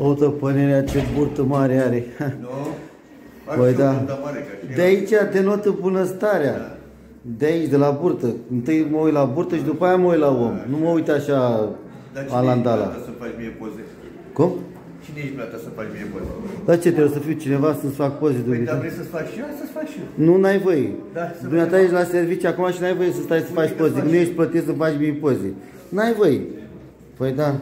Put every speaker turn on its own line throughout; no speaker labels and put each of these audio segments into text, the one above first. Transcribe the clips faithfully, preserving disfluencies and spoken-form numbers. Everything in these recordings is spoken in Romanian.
O tăpănerea, ce burtă mare are. Păi da. De aici denotă bunăstarea. De aici, de la burtă. Întâi mă uit la burtă și după aia mă uit la om. Nu mă uit așa alandala. Cum?
Cine ești plata să faci mie poze?
Dar ce, trebuie să fiu cineva să-ți fac poze de
Păi, dar vrei să-ți faci și eu? Să-ți faci și eu.
Nu, n-ai voie.
Da,
dumneata ești la serviciu acum și n-ai voie să stai să faci poze. Nu ești plătit să faci mie poze. N-ai voie. Păi da.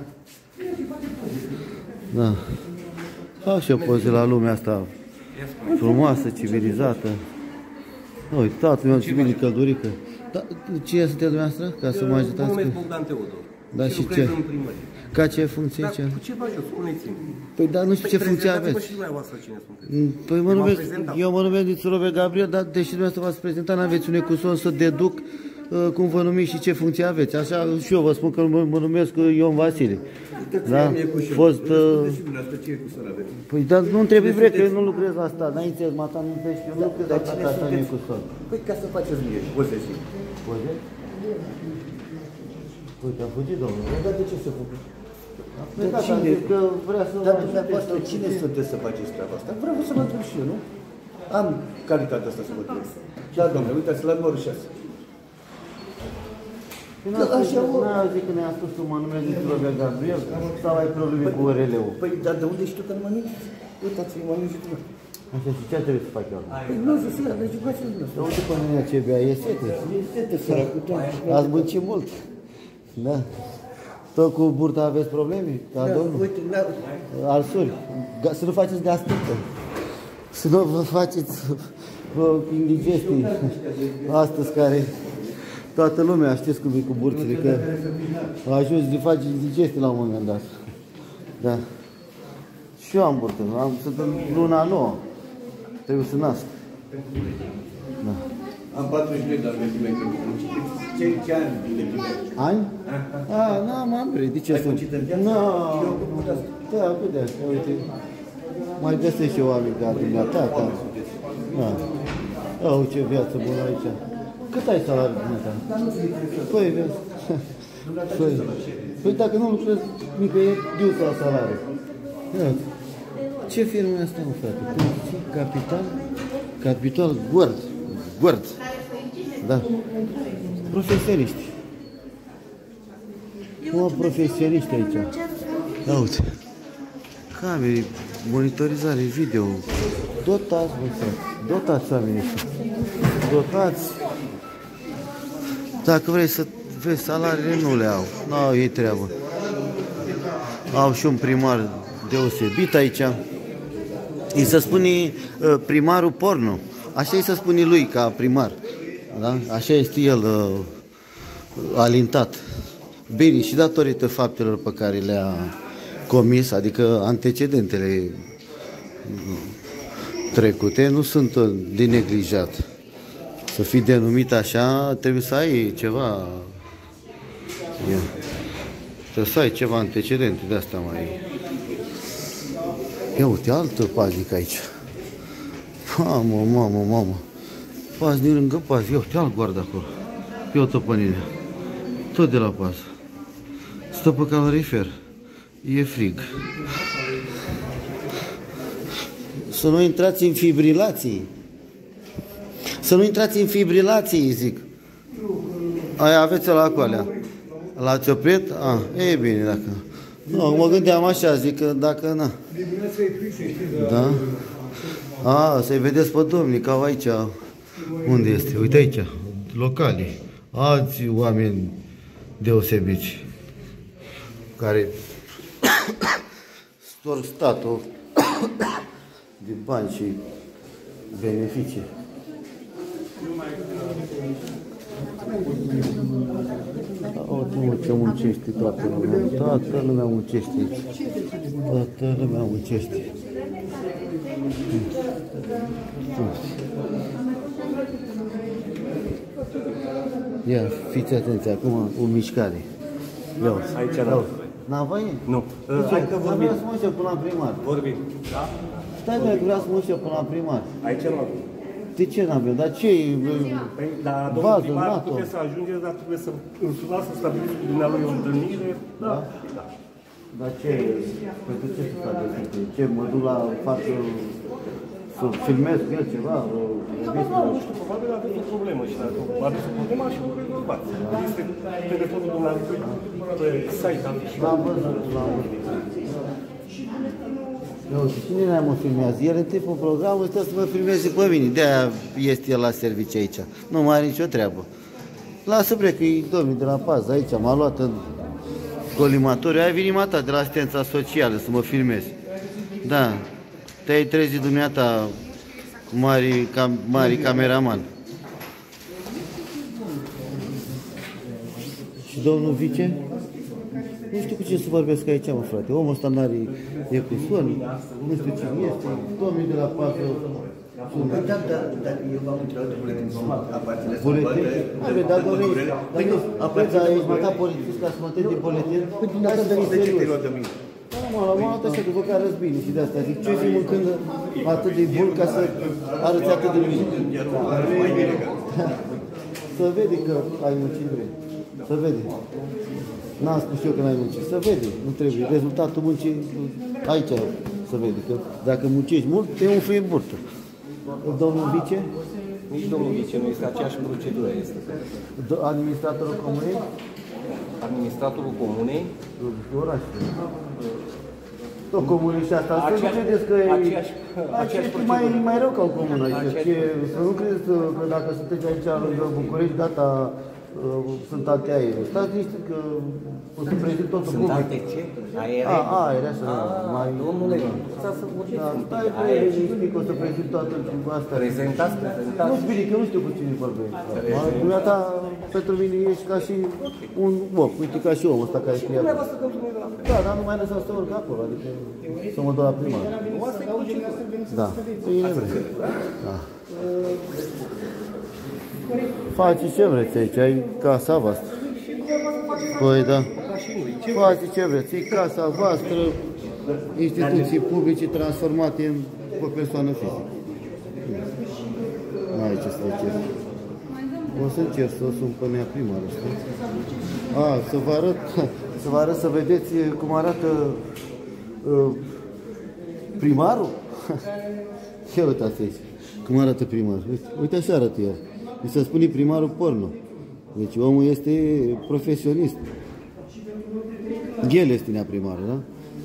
Da. Fac și eu poze la lumea asta frumoasă, civilizată. Uite, tatăl meu civil căldurică. Da, cine sunteți dumneavoastră? Ca să mă ajutați?
Mă numesc Bogdan Teodor.
Da, și ce? Ca ce funcție?
Dar
ce?
cu ce faci eu? Spuneți-mi.
Păi, dar nu știu
păi,
ce funcție aveți.
și dumneavoastră cine sunteți.
Păi mă numesc, eu mă numesc Nițurobe Gabriel, dar deși dumneavoastră v-ați prezentat, n-aveți un ecuson să deduc uh, cum vă numiți și ce funcție aveți. Așa și eu vă spun că mă, mă numesc Ion Vasile. Da? Fost... Uh... Păi, dar nu trebuie vreo, că eu nu lucrez la stat. N-ai înțeles, mata, nu înțeles, eu nu lucrez la stat, ca să-mi ecuson.
Păi, ca să faceți mie poze și...
Poze? Uite, am fugit, domnule.
Dar de ce să fug?
Dar cine? Că vrea să...
Dar dumneavoastră, cine sunteți să faceți treaba asta? Vreau să mă întreb și eu, nu? Am calitatea asta să mă întreb. Da, domnule, uitați, la numărul șase.
Așa, n-a zis că ne-a spus că mă numesc Nițurobe Gabriel sau ai probleme cu O R L-ul?
Păi, dar de unde știu că nu mă numiți? Uitați-mi, mă numiți tu.
Așa, și ce trebuie să fac eu?
Păi, nu știu, să aveți jucați în
Dar uite pe mine ce bea, e sete.
E sete, săracul,
ați muncit mult. Da. Tot cu burta aveți probleme? Ca
da,
domnul?
Uite, da.
Arsuri. Să nu faceți gastrită. Să nu vă faceți indigestii. Astăzi care... Toată lumea știți cum e cu burțile, că ajuns să faci indigestii la un moment dat. Da. Și eu am burtă. Am, sunt în luna nouă. Trebuie să nasc. Da.
Am patruzeci și doi de ani vechime. Ce, ce ani vechime?
Ani? A, n-am ambele. De ce sunt? Nu. Da, vedea. Uite. Mai găsesc și oameni ca dumneata. Da. Da. Uite ce viață bună aici. Cât ai salariul dumneata? Păi, vezi. Păi, păi dacă nu lucrezi nicăieri, duci la salariu. Ce firmă e asta, mă, frate? Capital? Capital Guard. Guard. Da. Profesioniști. Cum profesioniști aici. Da, uite. Camere, monitorizare, video. Dotați, mă, frate. Dotați oamenii ăștia. Dotați. Dacă vrei să vezi salariile, nu le au. Nu au ei treabă. Au și un primar deosebit aici. Îi se spune uh, primarul porno. Așa îi se spune lui ca primar. Da? Așa este el uh, alintat. Bine, și datorită faptelor pe care le-a comis, adică antecedentele trecute, nu sunt de neglijat. Să fii denumit așa, trebuie să ai ceva. Yeah. Trebuie să ai ceva antecedente de asta mai. Ia uite, altă paznică aici. Mamă, mamă, mamă. Paznic lângă paznic. Ia uite, alt guard acolo. Pe o tăpănire. Tot de la pază. Stă pe calorifer. E frig. Să nu intrați în fibrilații. Să nu intrați în fibrilații, zic. Aia aveți la acolea. L-ați oprit? Ah, e bine, dacă... Nu, mă gândeam așa, zic că dacă na. Da? A, să-i vedeți pe domnii, ca aici. Unde este? Uite aici, locali. Alți oameni deosebiți. Care storc statul din bani și beneficii. Uite ce muncește toată lumea. Toată lumea muncește aici. Toată lumea muncește. Ia, fiți atenți, acum o mișcare. Ia uite.
Aici la...
N-am voie?
Nu. Hai că vorbim.
Vreau să mă duc până la primar.
Vorbim. Da?
Stai, băi, vreau să mă duc până la primar.
Aici nu avem.
De ce n-avem? Dar ce e?
Păi, dar domnul
Bază,
primar
NATO.
puteți să ajungeți, dar trebuie să îl sunați să stabiliți cu dumnealui o întâlnire. Da. Da.
Dar ce, pentru ce să fac de ce, mă duc la față să filmez cu el ceva, o revistă?
Nu știu, probabil aveți o problemă și dacă aveți o problemă și o rezolvați. Este telefonul dumneavoastră pe site afișat.
L-am văzut, l-am văzut. Eu, cine ne mă filmează? El în timpul programului stă să mă filmeze pe mine. De-aia este el la serviciu aici. Nu mai are nicio treabă. Lasă bre că e domnul de la pază aici. M-a luat în colimatoriu. Ai venit mata de la asistența socială să mă filmezi. Da. Te-ai trezit dumneata mari, cam, mari cameraman. Și domnul vice? Nu știu cu ce să vorbesc aici, mă, frate. Omul ăsta n-are ecuson, nu știu cine este, domnul de la patru.
Da, da, dar eu v-am întrebat de buletin smart, aparține să
Buletin? Hai, dar domnul, dar ești mătat polițist ca să mă întâlni de buletin? Hai să veni serios. Da, mă, la mână așa, după care arăți bine și de asta. Zic, ce zi mâncând atât de bun ca să arăți atât de bine? Să vede că ai muncit vrei. Să vede. N-am spus eu că n-ai muncit. Să vede. Nu trebuie. Rezultatul muncii aici să vede. Că dacă muncești mult, te umfli în burtă. Domnul vice?
Nici domnul vice nu este aceeași procedură. Este.
Administratorul comunei?
Administratorul comunei?
Orașul. Tot comunii și asta. Să nu credeți că e... Aceeași mai, mai rău ca o comună aici. Ce, să nu credeți că dacă sunteți aici lângă București, gata, sunt alte aere. Stați niște că o să prezint totul public.
Sunt alte ce? Aere?
A, aere, așa. Mai...
Domnule, puteți să vorbiți un pic.
Stai pe că o să prezint toată asta.
Prezentați, prezentați.
Nu, bine, că nu știu cu cine vorbești. Dumneata, pentru mine ești ca și un om. Uite, ca și omul ăsta care scrie. Da, dar nu mai lăsat să urc acolo, adică să mă duc la primar. Da, bine vrei. Da. Faceți ce vreți aici, ai casa voastră. Păi da. Faceți ce vreți, e casa voastră, instituții publice transformate în o persoană fizică. N-ai ce să cer. O să încerc să o sun pe mea primară, știți? A, să vă arăt, să vă arăt să vedeți cum arată uh, primarul. Ce uitați aici, cum arată primarul. Uite, uite așa arată el. Mi se spune primarul porno. Deci omul este profesionist. El este nea primarul, da?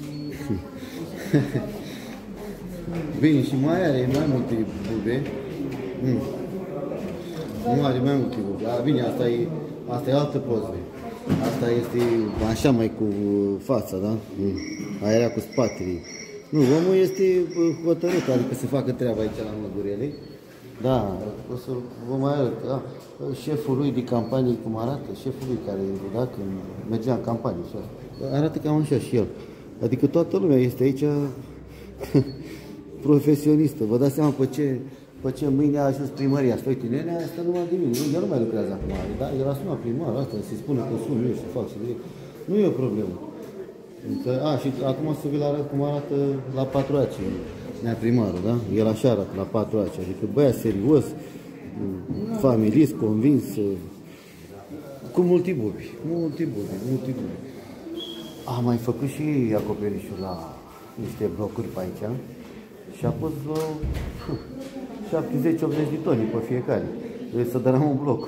Bine, și mai are mai multe bube. Mm. Nu are mai multe bube. A, bine, asta e, asta e altă poză. Asta este așa mai cu fața, da? Mm. Aia era cu spatele. Nu, omul este hotărât, adică să facă treaba aici la Măgurele. Da, o să vă mai arăt. Da. Șeful lui de campanie, cum arată? Șeful lui care, da, când mergea în campanie. Arată cam așa și el. Adică toată lumea este aici profesionistă. Vă dați seama pe ce, pe ce mâine a ajuns primăria. Spui, nenea, asta numai de mine. El nu mai lucrează acum. Da? El a sunat primarul, asta se spune că sun eu și fac și de... Nu e o problemă. Că, a, și acum să vi-l arăt cum arată la patru aci, nea primarul, da? El așa arată la patru aci, adică băiat serios, familist, convins, cu multibubi, multibubi, multibubi. A mai făcut și acoperișul la niște blocuri pe aici și a pus vreo șaptezeci optzeci de toni pe fiecare. Trebuie să dărăm un bloc.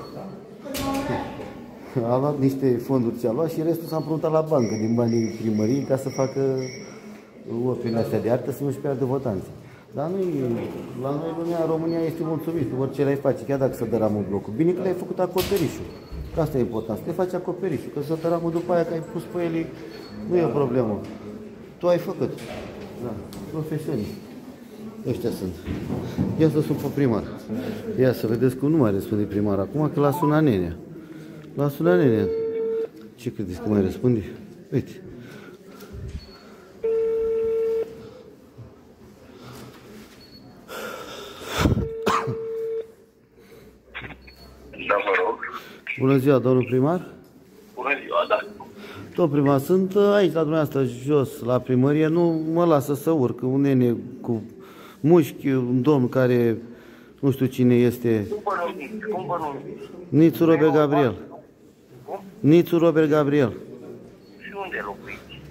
A luat niște fonduri ce a luat și restul s-a împrumutat la bancă din banii primăriei ca să facă operele astea de artă să nu-și pierdă votanții. Dar noi, la noi lumea, România este mulțumit, orice le-ai face, chiar dacă să dăramă blocul. Bine că le-ai făcut acoperișul. Că asta e important, să te faci acoperișul, că să dăramă după aia că ai pus pe ele, nu e o problemă. Tu ai făcut. Da, profesionist. Ăștia sunt. Ia să sun pe primar. Ia să vedeți cum nu mai răspunde primar acum, că l-a sunat nenea. L-a sunat nenea. Ce credeți că mai răspunde? Uite.
Da, vă rog.
Bună ziua, domnul primar.
Bună ziua, da.
Domnul primar, sunt aici la dumneavoastră jos, la primărie. Nu mă lasă să urc. Un nene cu mușchi, un domn care nu știu cine este.
Cum vă numiți? Cum vă numiți?
Nițu Robert Gabriel.
Cum?
Nițu Robert Gabriel.
Și unde locuiți?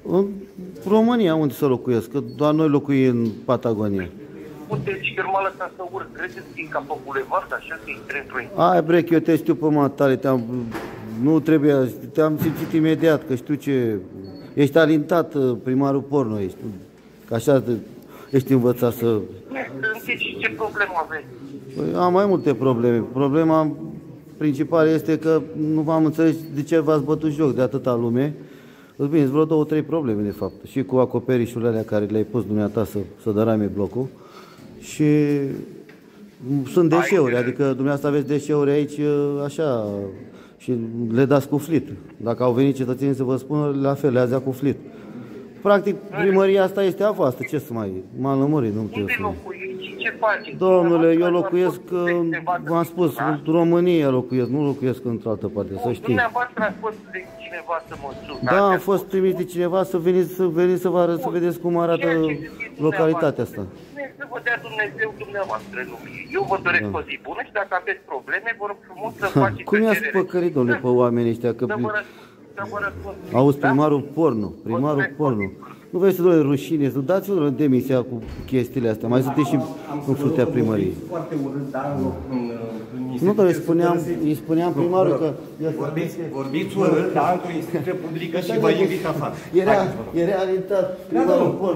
În România, unde să locuiesc? Că doar noi locuim în Patagonia.
Unde și firma ăsta să urc, credeți că e ca pe bulevard, așa, că intri într-o...
Ai, bre, eu te știu pe matale, te-am... Nu trebuie, te-am simțit imediat, că știu ce... Ești alintat, primarul porno, ești. Că așa ești învățat să...
Sunteți și ce problemă aveți?
Păi, am mai multe probleme. Problema principală este că nu v-am înțeles de ce v-ați bătut joc de atâta lume. Îți bine, vreo două, trei probleme, de fapt. Și cu acoperișurile alea care le-ai pus dumneata să, să dărame blocul. Și sunt deșeuri, adică dumneavoastră aveți deșeuri aici, așa, și le dați cu flit. Dacă au venit cetățenii să vă spună, la fel, le-ați dat cu flit. Practic, primăria asta este a voastră, ce să mai... M-am lămurit, nu trebuie să...
Unde locuiți și ce faceți?
Domnule, eu locuiesc, v-am spus, în România locuiesc, nu locuiesc într-o altă parte, să știi.
Dumneavoastră ați fost de cineva să mă sună.
Da, am fost trimis de cineva să veniți să, veniți să vă arăt, să vedeți cum arată localitatea asta.
Să vă dea Dumnezeu dumneavoastră, nu mie. Eu vă doresc o zi bună și dacă aveți probleme, vă rog frumos să faceți...
Cum i-ați păcărit, domnule, pe oamenii ăștia? Că... Auzi, primarul porno, primarul porno. Nu vrei să doi rușine, să dați-vă demisia cu chestiile astea. Mai sunteți și în fruntea primăriei.
Foarte urât, dar
nu, dar îi spuneam, îi spuneam primarul că...
Vorbiți, vorbiți urât, dar într-o instituție publică și vă invit afară.
Era, era alintat primarul porno.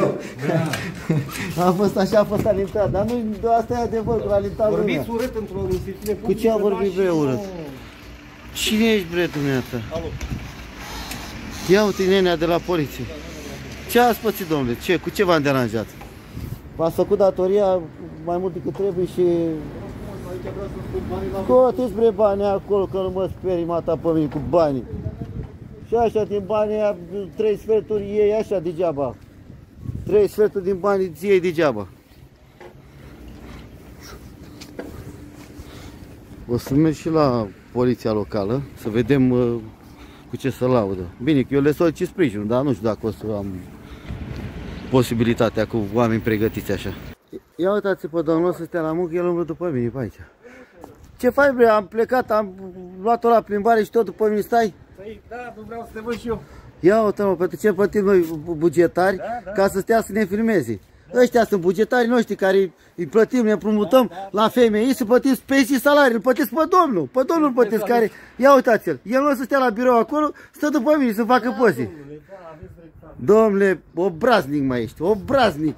A fost așa, a fost alintat, dar nu, asta e adevărul, a alintat lumea.
Vorbiți urât într-o instituție publică.
Cu ce a vorbit, bre, urât? Cine ești, bre, dumneata?
Alo.
Ia uite nenea de la poliție. Ce ați pățit, domnule? Ce? Cu ce v-am deranjat? V-ați făcut datoria mai mult decât trebuie și... Scoateți, bre, banii acolo, că nu mă sperii mata pe mine cu banii. Și așa, din banii aia, trei sferturi iei așa degeaba. Trei sferturi din banii ți iei degeaba. O să merg și la poliția locală, să vedem uh, cu ce să laudă. Bine, că eu le solicit sprijinul, dar nu știu dacă o să am posibilitatea cu oameni pregătiți așa. Ia uitați pe domnul să stea la muncă, el umblă după mine pe aici. Ce faci, bre? Am plecat, am luat-o la plimbare și tot după mine stai?
Păi, da, nu vreau să te văd și eu.
Ia uite-mă, pentru ce plătim noi bugetari, da, da, ca să stea să ne filmeze. Da. Ăștia sunt bugetarii noștri care îi plătim, ne împrumutăm, da, da, la F M I să plătim pensii, salarii, îl plătiți pe domnul, pe domnul îl plătiți care... Ia uitați-l, el nu o să stea la birou acolo, stă după mine să facă da, poze. Domnule, da, domnule, obraznic mai ești, obraznic.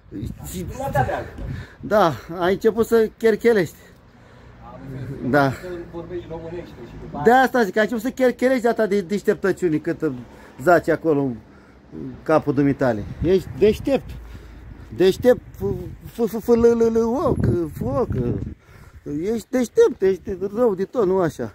Da, ai început să cherchelești. Da. De asta zic, ai început să cherchelești de atât de deșteptăciuni cât zaci acolo în capul dumitale. Ești deștept. Deștept, f-f-f-l-l-l-oc, foc. Ești deștept, ești rău de tot, nu așa.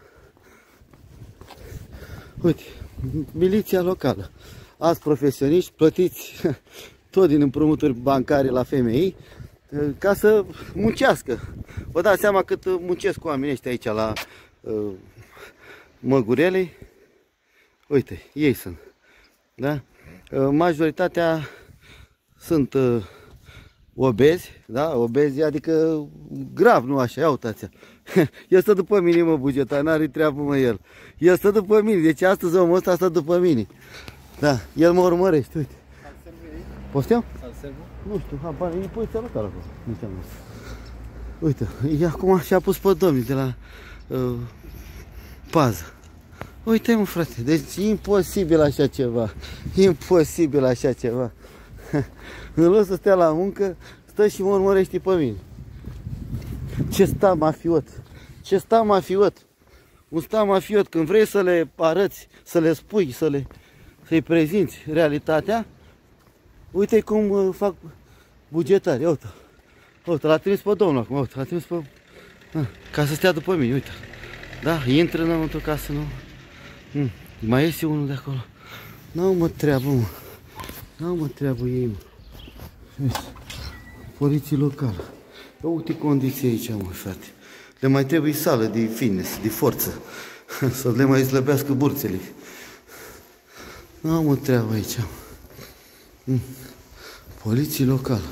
Uite, miliția locală. Ați profesioniști, plătiți tot din împrumuturi bancare la F M I ca să muncească. Vă dați seama cât muncesc oamenii ăștia aici la uh, Măgurelei. Uite, ei sunt. Da? Uh, majoritatea sunt uh, obezi, da? Obezi, adică grav, nu așa, ia uitați-a. El stă după mine, mă, bugetar, n-are treabă, mă, el. El stă după mine, deci astăzi omul ăsta stă după mine. Da, el mă urmărește, uite. Poftim? Nu știu, habar, e poliția locală acolo, nu înseamnă. Uite, e acum și-a pus pe domnii de la uh, pază. Uite, mă, frate, deci e imposibil așa ceva. Imposibil așa ceva. În loc să stea la muncă, stă și mă urmărește pe mine. Ce sta mafiot! Ce sta mafiot! Un sta mafiot, când vrei să le arăți, să le spui, să le, să-i prezinți realitatea, uite cum uh, fac bugetari, uite. Uite, l-a trimis pe domnul acum, uite, l-a trimis pe... Ah, ca să stea după mine, uite. Da, intră înăuntru ca să nu... Mm, mai iese unul de acolo. N-au mă treabă, mă. N-au mă treabă ei, mă. Vezi, poliție locală. Uite condiții aici, mă, frate. Le mai trebuie sală de fitness, de forță. Să le mai slăbească burțele. N-au mă treabă aici, mă. Mm. Poliție locală.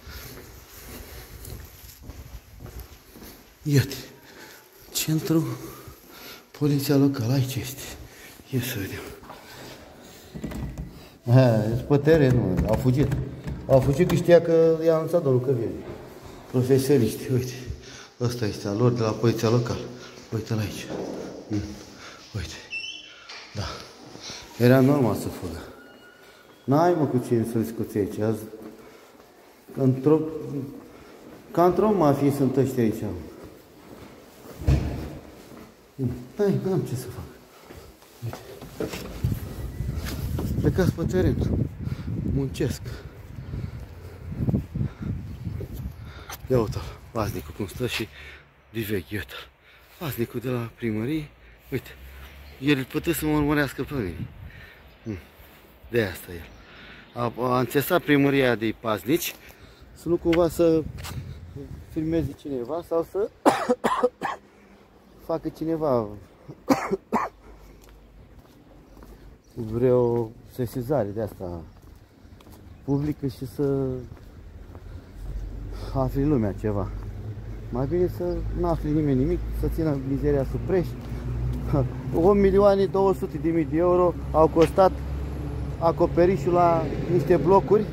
Iată, centru, poliția locală, aici este. Ia să vedem. Ha, pe teren, mă. Au fugit. Au fugit că știa că i-a anunțat domnul că vine. Profesioniști, uite. Ăsta este al lor de la poliția locală. Uite-l aici. Uite. Da. Era normal să fugă. N-ai mă cu cine să-l scoți aici. Azi... Într-o... Ca într-o mafie sunt ăștia aici. Hai, n-am ce să fac. Uite. Plecați pe teren. Muncesc. Ia uite-l, paznicul cum stă și diveghi, uite-l. Paznicul de la primărie, uite, el putea să mă urmărească pe mine. De asta el. A, a înțesat primăria de paznici, să nu cumva să filmeze cineva sau să facă cineva vreo sesizare de asta publică și să afli lumea ceva. Mai bine să nu afli nimeni nimic, să țină mizeria sub preș. o milion două sute de mii de euro au costat acoperișul la niște blocuri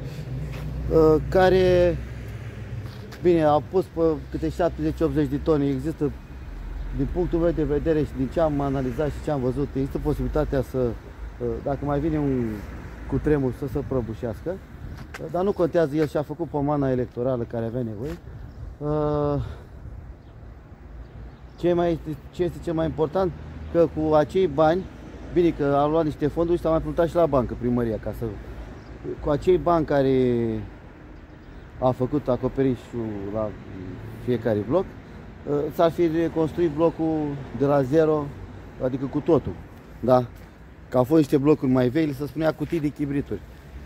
care, bine, au pus pe câte șaptezeci optzeci de tone. Există, din punctul meu de vedere și din ce am analizat și ce am văzut, există posibilitatea să, dacă mai vine un cutremur, să se prăbușească. Dar nu contează, el și-a făcut pomana electorală care avea nevoie. Ce, mai, ce este cel mai important? Că cu acei bani, bine că a luat niște fonduri și s-a mai plutat și la bancă primăria, ca să, cu acei bani care a făcut acoperișul la fiecare bloc, s-ar fi reconstruit blocul de la zero, adică cu totul. Da? Că au fost niște blocuri mai vechi, se spunea cutii de chibrituri.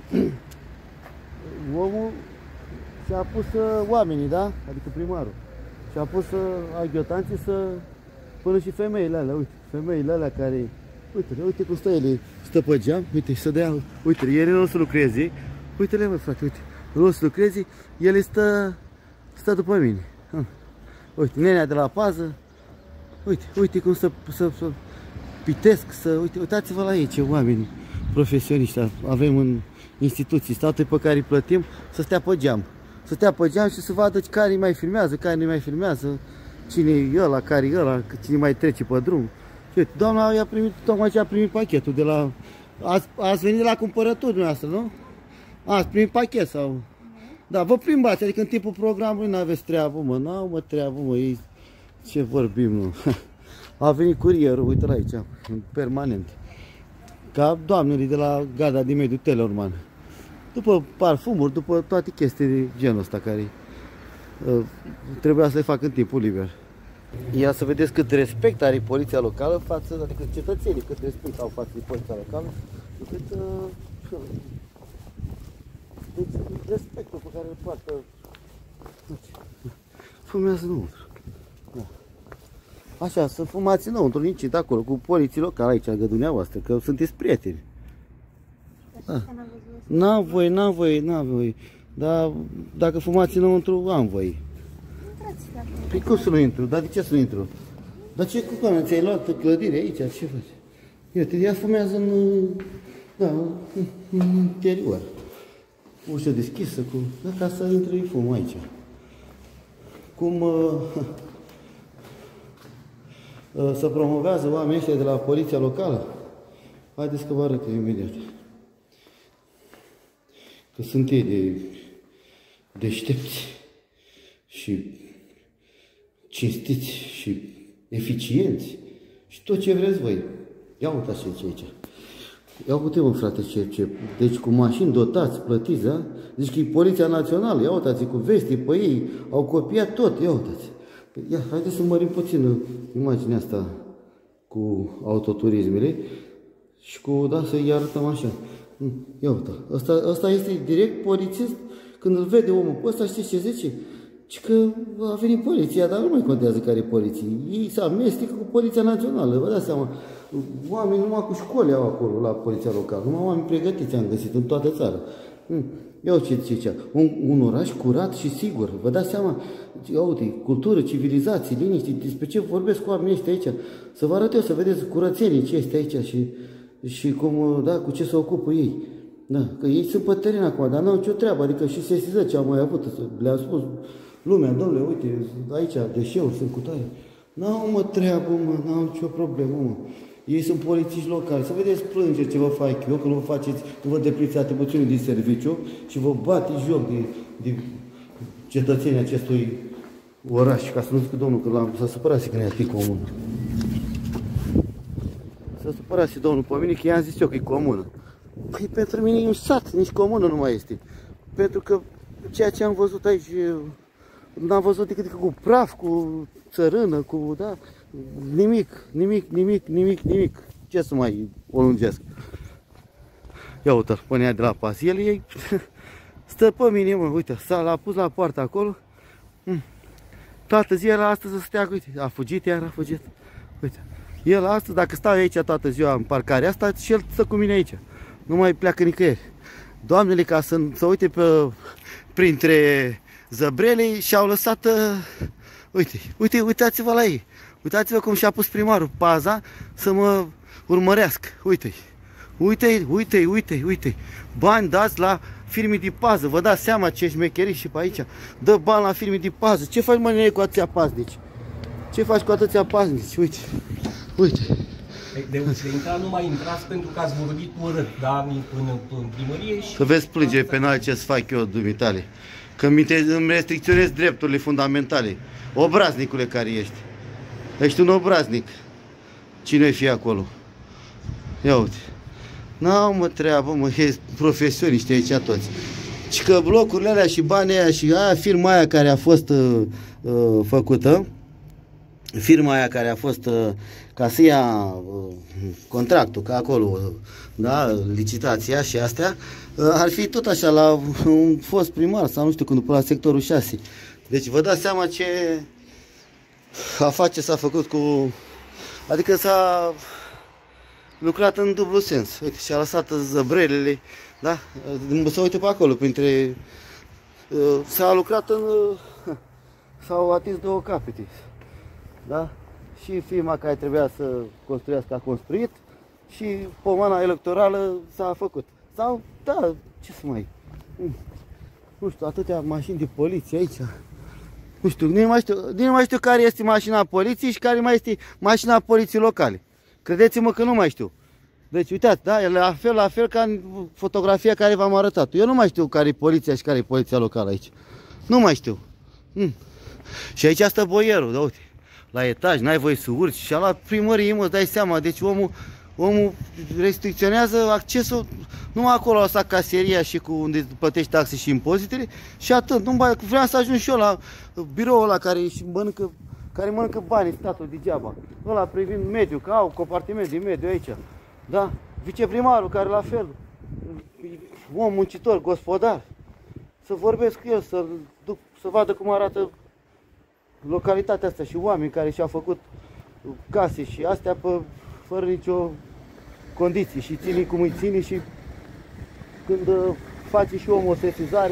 Omul și-a pus uh, oamenii, da? Adică primarul. Și-a pus uh, aghiotanții să... Până și femeile alea, uite, femeile alea care... Uite, uite cum stă ele, stă pe geam, uite, și să dea... Uite, ele nu o să lucreze. Uite-le, mă, frate, uite. Nu o să lucreze, ele stă... Stă după mine. Ha. Uite, nenea de la pază. Uite, uite cum să... să, să pitesc, să... Uite, uitați-vă la ei, ce oameni profesioniști avem în instituții, statul pe care îi plătim, să stea pe geam. Să stea pe geam și să vadă care mai filmează, care nu mai filmează, cine e ăla, care e ăla, cine mai trece pe drum. Și uite, doamna i-a primit, tocmai ce a primit pachetul de la... Ați, ați venit de la cumpărături dumneavoastră, nu? Ați primit pachet sau... Da, vă plimbați, adică în timpul programului n-aveți treabă, mă, n-au mă treabă, mă, ei... Ce vorbim, nu? A venit curierul, uite-l aici, permanent. Ca doamnele de la garda de mediu Teleorman. După parfumuri, după toate chestii de genul ăsta care uh, trebuia să le fac în timpul liber. Ia să vedeți cât respect are poliția locală față, adică cetățenii, cât respect au față de poliția locală, cât uh, deci, respectul pe care îl poartă. Fumează înăuntru. Da. Așa, să fumați înăuntru, nici de acolo, cu poliții locale aici, lângă dumneavoastră, că sunteți prieteni. Da. N-am voie, n-am voie, n-am voie. Dar dacă fumați înăuntru, am voie. Păi cum să nu intru? Dar de ce să nu intru? Dar ce cu care ți-ai luat clădire aici? Ce faci? Uite, ea fumează în, da, în interior. Ușă deschisă, cu, da, ca să intre fum aici. Cum uh, uh, să promovează oamenii ăștia de la poliția locală? Haideți că vă arăt imediat. Că sunt ei de deștepți și cinstiți și eficienți și tot ce vreți voi. Ia uitați ce aici. Ia uite-mă, frate, ce, ce... Deci cu mașini dotați, plătiți, da? Deci că e Poliția Națională, ia uitați, cu vesti pe ei, au copiat tot, ia uitați. Ia, haideți să mărim puțin imaginea asta cu autoturismele și cu, da, să-i arătăm așa. Ia uite, ăsta, ăsta este direct polițist, când îl vede omul pe ăsta, știți ce zice? Și că a venit poliția, dar nu mai contează care e poliție. Ei se amestecă cu Poliția Națională, vă dați seama. Oameni numai cu școli au acolo la poliția locală, numai oameni pregătiți am găsit în toată țara. Ia ce zicea, un, un oraș curat și sigur, vă dați seama, ia uite, cultură, civilizație, liniște, despre ce vorbesc cu oamenii ăștia aici, să vă arăt eu, să vedeți curățenii ce este aici și, și cum, da, cu ce se ocupă ei. Da, că ei sunt pe teren acum, dar n-au nicio treabă, adică și sesiză ce am mai avut, le-am spus lumea, domnule, uite, aici deșeuri sunt cu tare. N-au mă treabă, mă, n-au nicio problemă, mă. Ei sunt polițiști locali, să vedeți plângeri ce vă fac eu, că nu vă faceți, nu vă depliți atribuțiunii din serviciu și vă bate joc de, de cetățenii acestui oraș, ca să nu zic domnul, că l-am, s-a supărat că ne-a fi comună. S-a supărat și domnul pe mine, că i-am zis eu că e comună. Păi pentru mine e un sat, nici comună nu mai este. Pentru că ceea ce am văzut aici, n-am văzut decât, decât cu praf, cu țărână, cu, da, nimic, nimic, nimic, nimic, nimic. Ce să mai o lungesc? Ia uite-l, până de la pas. El e, stă pe mine, mă, uite, s-a pus la poartă acolo. Toată ziua el astăzi să stea, uite, a fugit, iar a fugit. Uite, el astăzi, dacă stau aici toată ziua în parcarea asta, și el stă cu mine aici. Nu mai pleacă nicăieri. Doamnele, ca să, să uite pe, printre zăbrele și-au lăsat, uh, uite, uite, uitați-vă la ei. Uitați-vă cum și-a pus primarul paza să mă urmărească. Uite-i, uite-i, uite-i, uite-i, uite-i. Bani dați la firme de pază. Vă dați seama ce șmecherii și pe aici. Dă bani la firme de pază. Ce faci, mă, nene, cu atâția paznici? Ce faci cu atâția paznici? Uite, uite.
De unde se intra, nu mai intrați pentru că ați vorbit urât, da, până în primărie și...
Să vezi plângeri penale ce-ți fac eu, dumitale. Că îmi restricționez drepturile fundamentale. Obraznicule care ești. Ești un obraznic. Cine-i fi acolo? Ia uite. N-au mă treabă, mă, e profesioniști aici toți. Și că blocurile alea și banii aia și aia, firma aia care a fost uh, uh, făcută, firma aia care a fost uh, ca să ia uh, contractul, ca acolo, uh, da, licitația și astea, uh, ar fi tot așa la un fost primar sau nu știu când, până la sectorul șase. Deci vă dați seama ce afacere s-a făcut cu... Adică s-a lucrat în dublu sens. Uite, și-a lăsat zăbrelele, da? Să uite pe acolo, printre... Uh, s-a lucrat în... Uh, s-au atins două capete. Da? Și firma care trebuia să construiască a construit și pomana electorală s-a făcut. Sau, da, ce să mai... Nu știu, atâtea mașini de poliție aici. Nu știu, nu mai știu, nu mai știu care este mașina poliției și care mai este mașina poliției locale. Credeți-mă că nu mai știu. Deci, uitați, da, e la fel, la fel ca în fotografia care v-am arătat. Eu nu mai știu care e poliția și care e poliția locală aici. Nu mai știu. Mm. Și aici stă boierul, da, uite. La etaj, n-ai voie să urci și a luat primărie, mă, dai seama, deci omul, omul restricționează accesul numai acolo, la caseria și cu unde plătești taxe și impozitele și atât. Nu mai vreau să ajung și eu la biroul ăla care și mănâncă, care mănâncă banii statul degeaba. Ăla privind mediul, că au compartiment de mediu aici. Da? Viceprimarul care la fel, om muncitor, gospodar. Să vorbesc cu el, să, să vadă cum arată localitatea asta și oameni care și-au făcut case și astea pe, fără nicio condiție și ține cum îi ține și când uh, face și omul o sesizare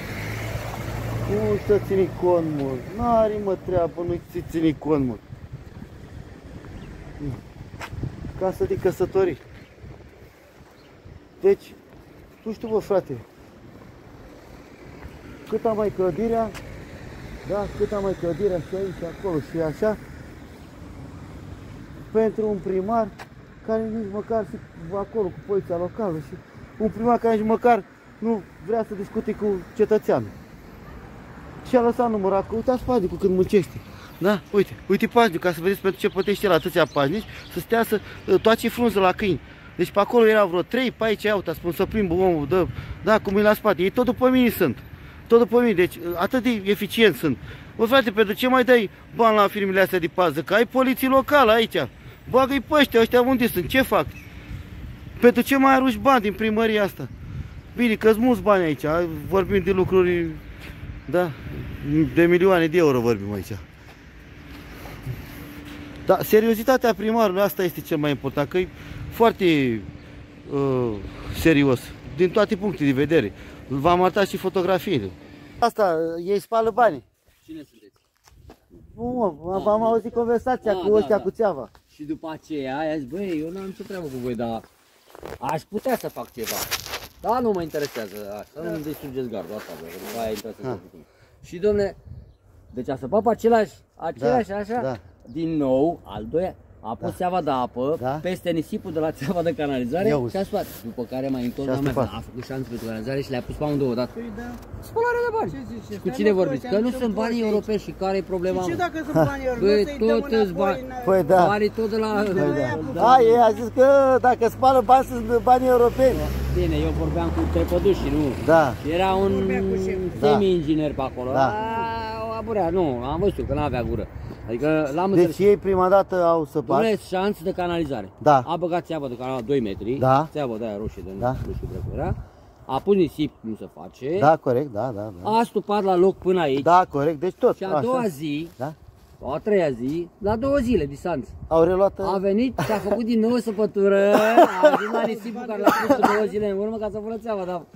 nu să ține cont, mă, n-are mă treabă, nu-i ține cont, mă. Casă de căsătorii. Deci, nu știu, bă, frate, cât am mai clădirea, da, cât am mai clădirea și aici, și acolo și așa, pentru un primar care nici măcar și acolo cu poliția locală și un primar care nici măcar nu vrea să discute cu cetățeanul. Și a lăsat numărul acolo, uitați paznicul când muncește. Da? Uite, uite paznicul, ca să vedeți pentru ce plătește el atâția paznici, să stea să toace frunză la câini. Deci pe acolo erau vreo trei, pe aici, iau, spun să plimbă omul, dă, da, cum e la spate. Ei tot după mine sunt. Tot după mine, deci atât de eficient sunt. Bă, frate, pentru ce mai dai bani la firmele astea de pază? Că ai poliție locală aici. Bagă-i pe ăștia, ăștia unde sunt? Ce fac? Pentru ce mai arunci bani din primăria asta? Bine, că-s mulți bani aici, vorbim de lucruri, da, de milioane de euro vorbim aici. Dar seriozitatea primarului, asta este cel mai important, că e foarte uh, serios, din toate punctele de vedere. V-am arătat și fotografiile. Asta, ei spală banii.
Cine sunteți?
Nu, mă, v-am auzit conversația
da,
cu ăștia,
da,
cu țeava.
Și după aceea, aia zic, băi, eu n-am nicio treabă cu voi, dar aș putea să fac ceva. Da, nu mă interesează asta, nu-mi distrugeți gardul, asta vreau, că după aia intrați în jocul. Și domne, deci a săpat pe același, același
Da,
așa,
da.
din nou, al doilea, a pus țeava de apă
Da.
peste nisipul de la țeava de canalizare
Ia uzi.
și a spart. După care mai întors,
Și a
mai
stupat.
a făcut șanț pentru canalizare și le-a pus pe amândouă odată.
Păi da.
Spălare de bani.
Ce zici?
Cu cine vorbiți? Că nu sunt banii europeni și care e problema?
Și ce
mă?
dacă sunt banii
Băi,
europeni, să-i dăm
tot îți
înapoi
bani.
în-
Păi da.
Banii tot de la...
Da, ei a zis că dacă spală bani sunt banii europeni.
Bine, eu vorbeam cu trepădușii, nu?
Da.
Și era un
Vorbea cu șeful.
semi-inginer pe acolo.
Da.
A, aburea, nu, am văzut că n-avea gură. Adică l-am
Deci
înțeles.
ei prima dată au săpat.
Dom'le, șanț de canalizare.
Da.
A băgat țeavă de canal doi metri.
Da.
Țeavă de aia roșie, de
Da.
nu știu dracu era. A pus nisip, cum se face.
Da, corect, da, da, da.
A stupat la loc până aici.
Da, corect, deci tot.
Și a doua
Așa.
zi,
Da?
a treia zi, la două zile distanță.
Au reluat.
A venit și a făcut din nou săpătură, a ajuns la nisipul care l-a pus cu două zile în urmă ca să pună țeava, dar...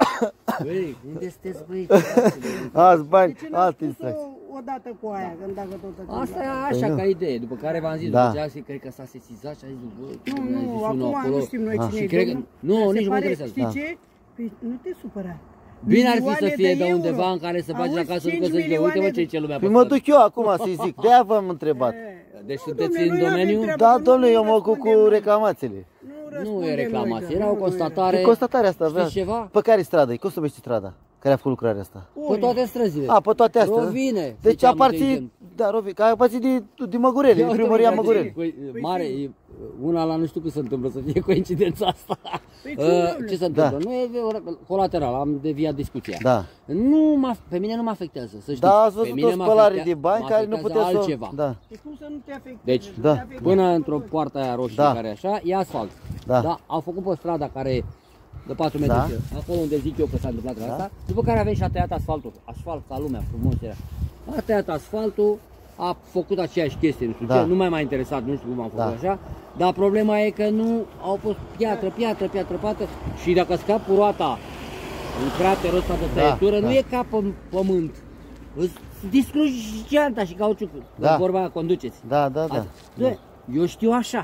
Băi, unde sunteți, băi?
Alți bani,
De ce n-ați
alte
spus-o
instrucții.
odată cu aia, când dacă tot a
Asta e
Păi
așa
nu.
ca idee, după care v-am zis,
Da.
după ce cred că s-a sesizat și a zis, băi, ce
Nu,
bine a
nu,
zis unul
acum
acolo.
nu știm noi
Ah.
cine
Și
e
cred că-
domnul,
nu,
dar se
nici nu mă
pare-
interesează.
Știi
Da.
ce? Păi nu te supăra.
Bine ar fi să
Milioane
fie de
euro.
undeva în care să faci
Auzi,
acasă,
cinci
nu că să zice, uite mă
milioane
ce ce lumea
Păi
pe
mă
stradă.
duc eu acum să-i zic, de-aia v-am întrebat.
Deci
Nu,
sunteți
domnule,
în
noi n-avem
domeniu?
treabă.
Da,
nu
domnule, eu mă ocup
răspundem
cu
noi.
reclamațiile.
Nu
răspundem
e
noi,
reclamație,
da.
era o
Nu, nu e.
constatare.
E constatarea asta,
Știți
vrea.
ceva?
Pe care stradă? Cum se numește strada care a făcut lucrarea asta?
Pe toate străzile.
A, pe toate astea.
Rovine.
Deci
ziceam
aparții,
inteligent.
da, Rovine, că aparții din, din Măgureli, din primăria Măgureli.
Păi, mare, e, una la nu știu cât se întâmplă să fie coincidența asta.
Păi cum,
Uh,
domnule?
ce se întâmplă?
Da.
Nu e colateral, am deviat discuția.
Da.
Nu mă, pe mine nu mă afectează, să știți.
Da, ați
Pe
văzut
mine
o
mă
spălare
afectea-
de bani
mă
care nu
afectează
puteți să...
altceva.
Da.
Păi cum să nu te afecteze?
Deci,
Da.
Te afectează.
până într-o poartă aia roșie
Da.
care așa, e asfalt.
Da.
Da. Au făcut pe strada care de patru metri,
Da.
acolo unde zic eu că s-a întâmplat da. asta, după care a venit și a tăiat asfaltul. Asfalt ca lumea, frumos era. A tăiat asfaltul, a făcut aceeași chestie, nu știu
Da.
ce, nu mai m-a interesat, nu știu cum am făcut
Da.
așa, dar problema e că nu au pus piatră, piatră, piatră, piatră și dacă scap roata în craterul ăsta de
Da,
tăietură,
da.
nu e ca pe pământ. Îți distrugi geanta și cauciucul.
Da.
Vorba aia, conduceți.
Da, da, da.
Asta. Doamne, eu știu așa.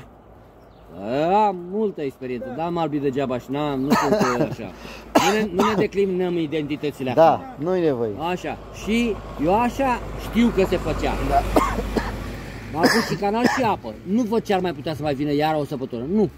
Am multă experiență, da, am albit degeaba și n-am, nu sunt uh, așa. Nu ne, nu ne declinăm identitățile acum.
Da, nu-i nevoie.
Așa. Și eu așa știu că se făcea. Da. Am pus și canal și apă. Nu văd ce ar mai putea să mai vină iară o săpătură. Nu.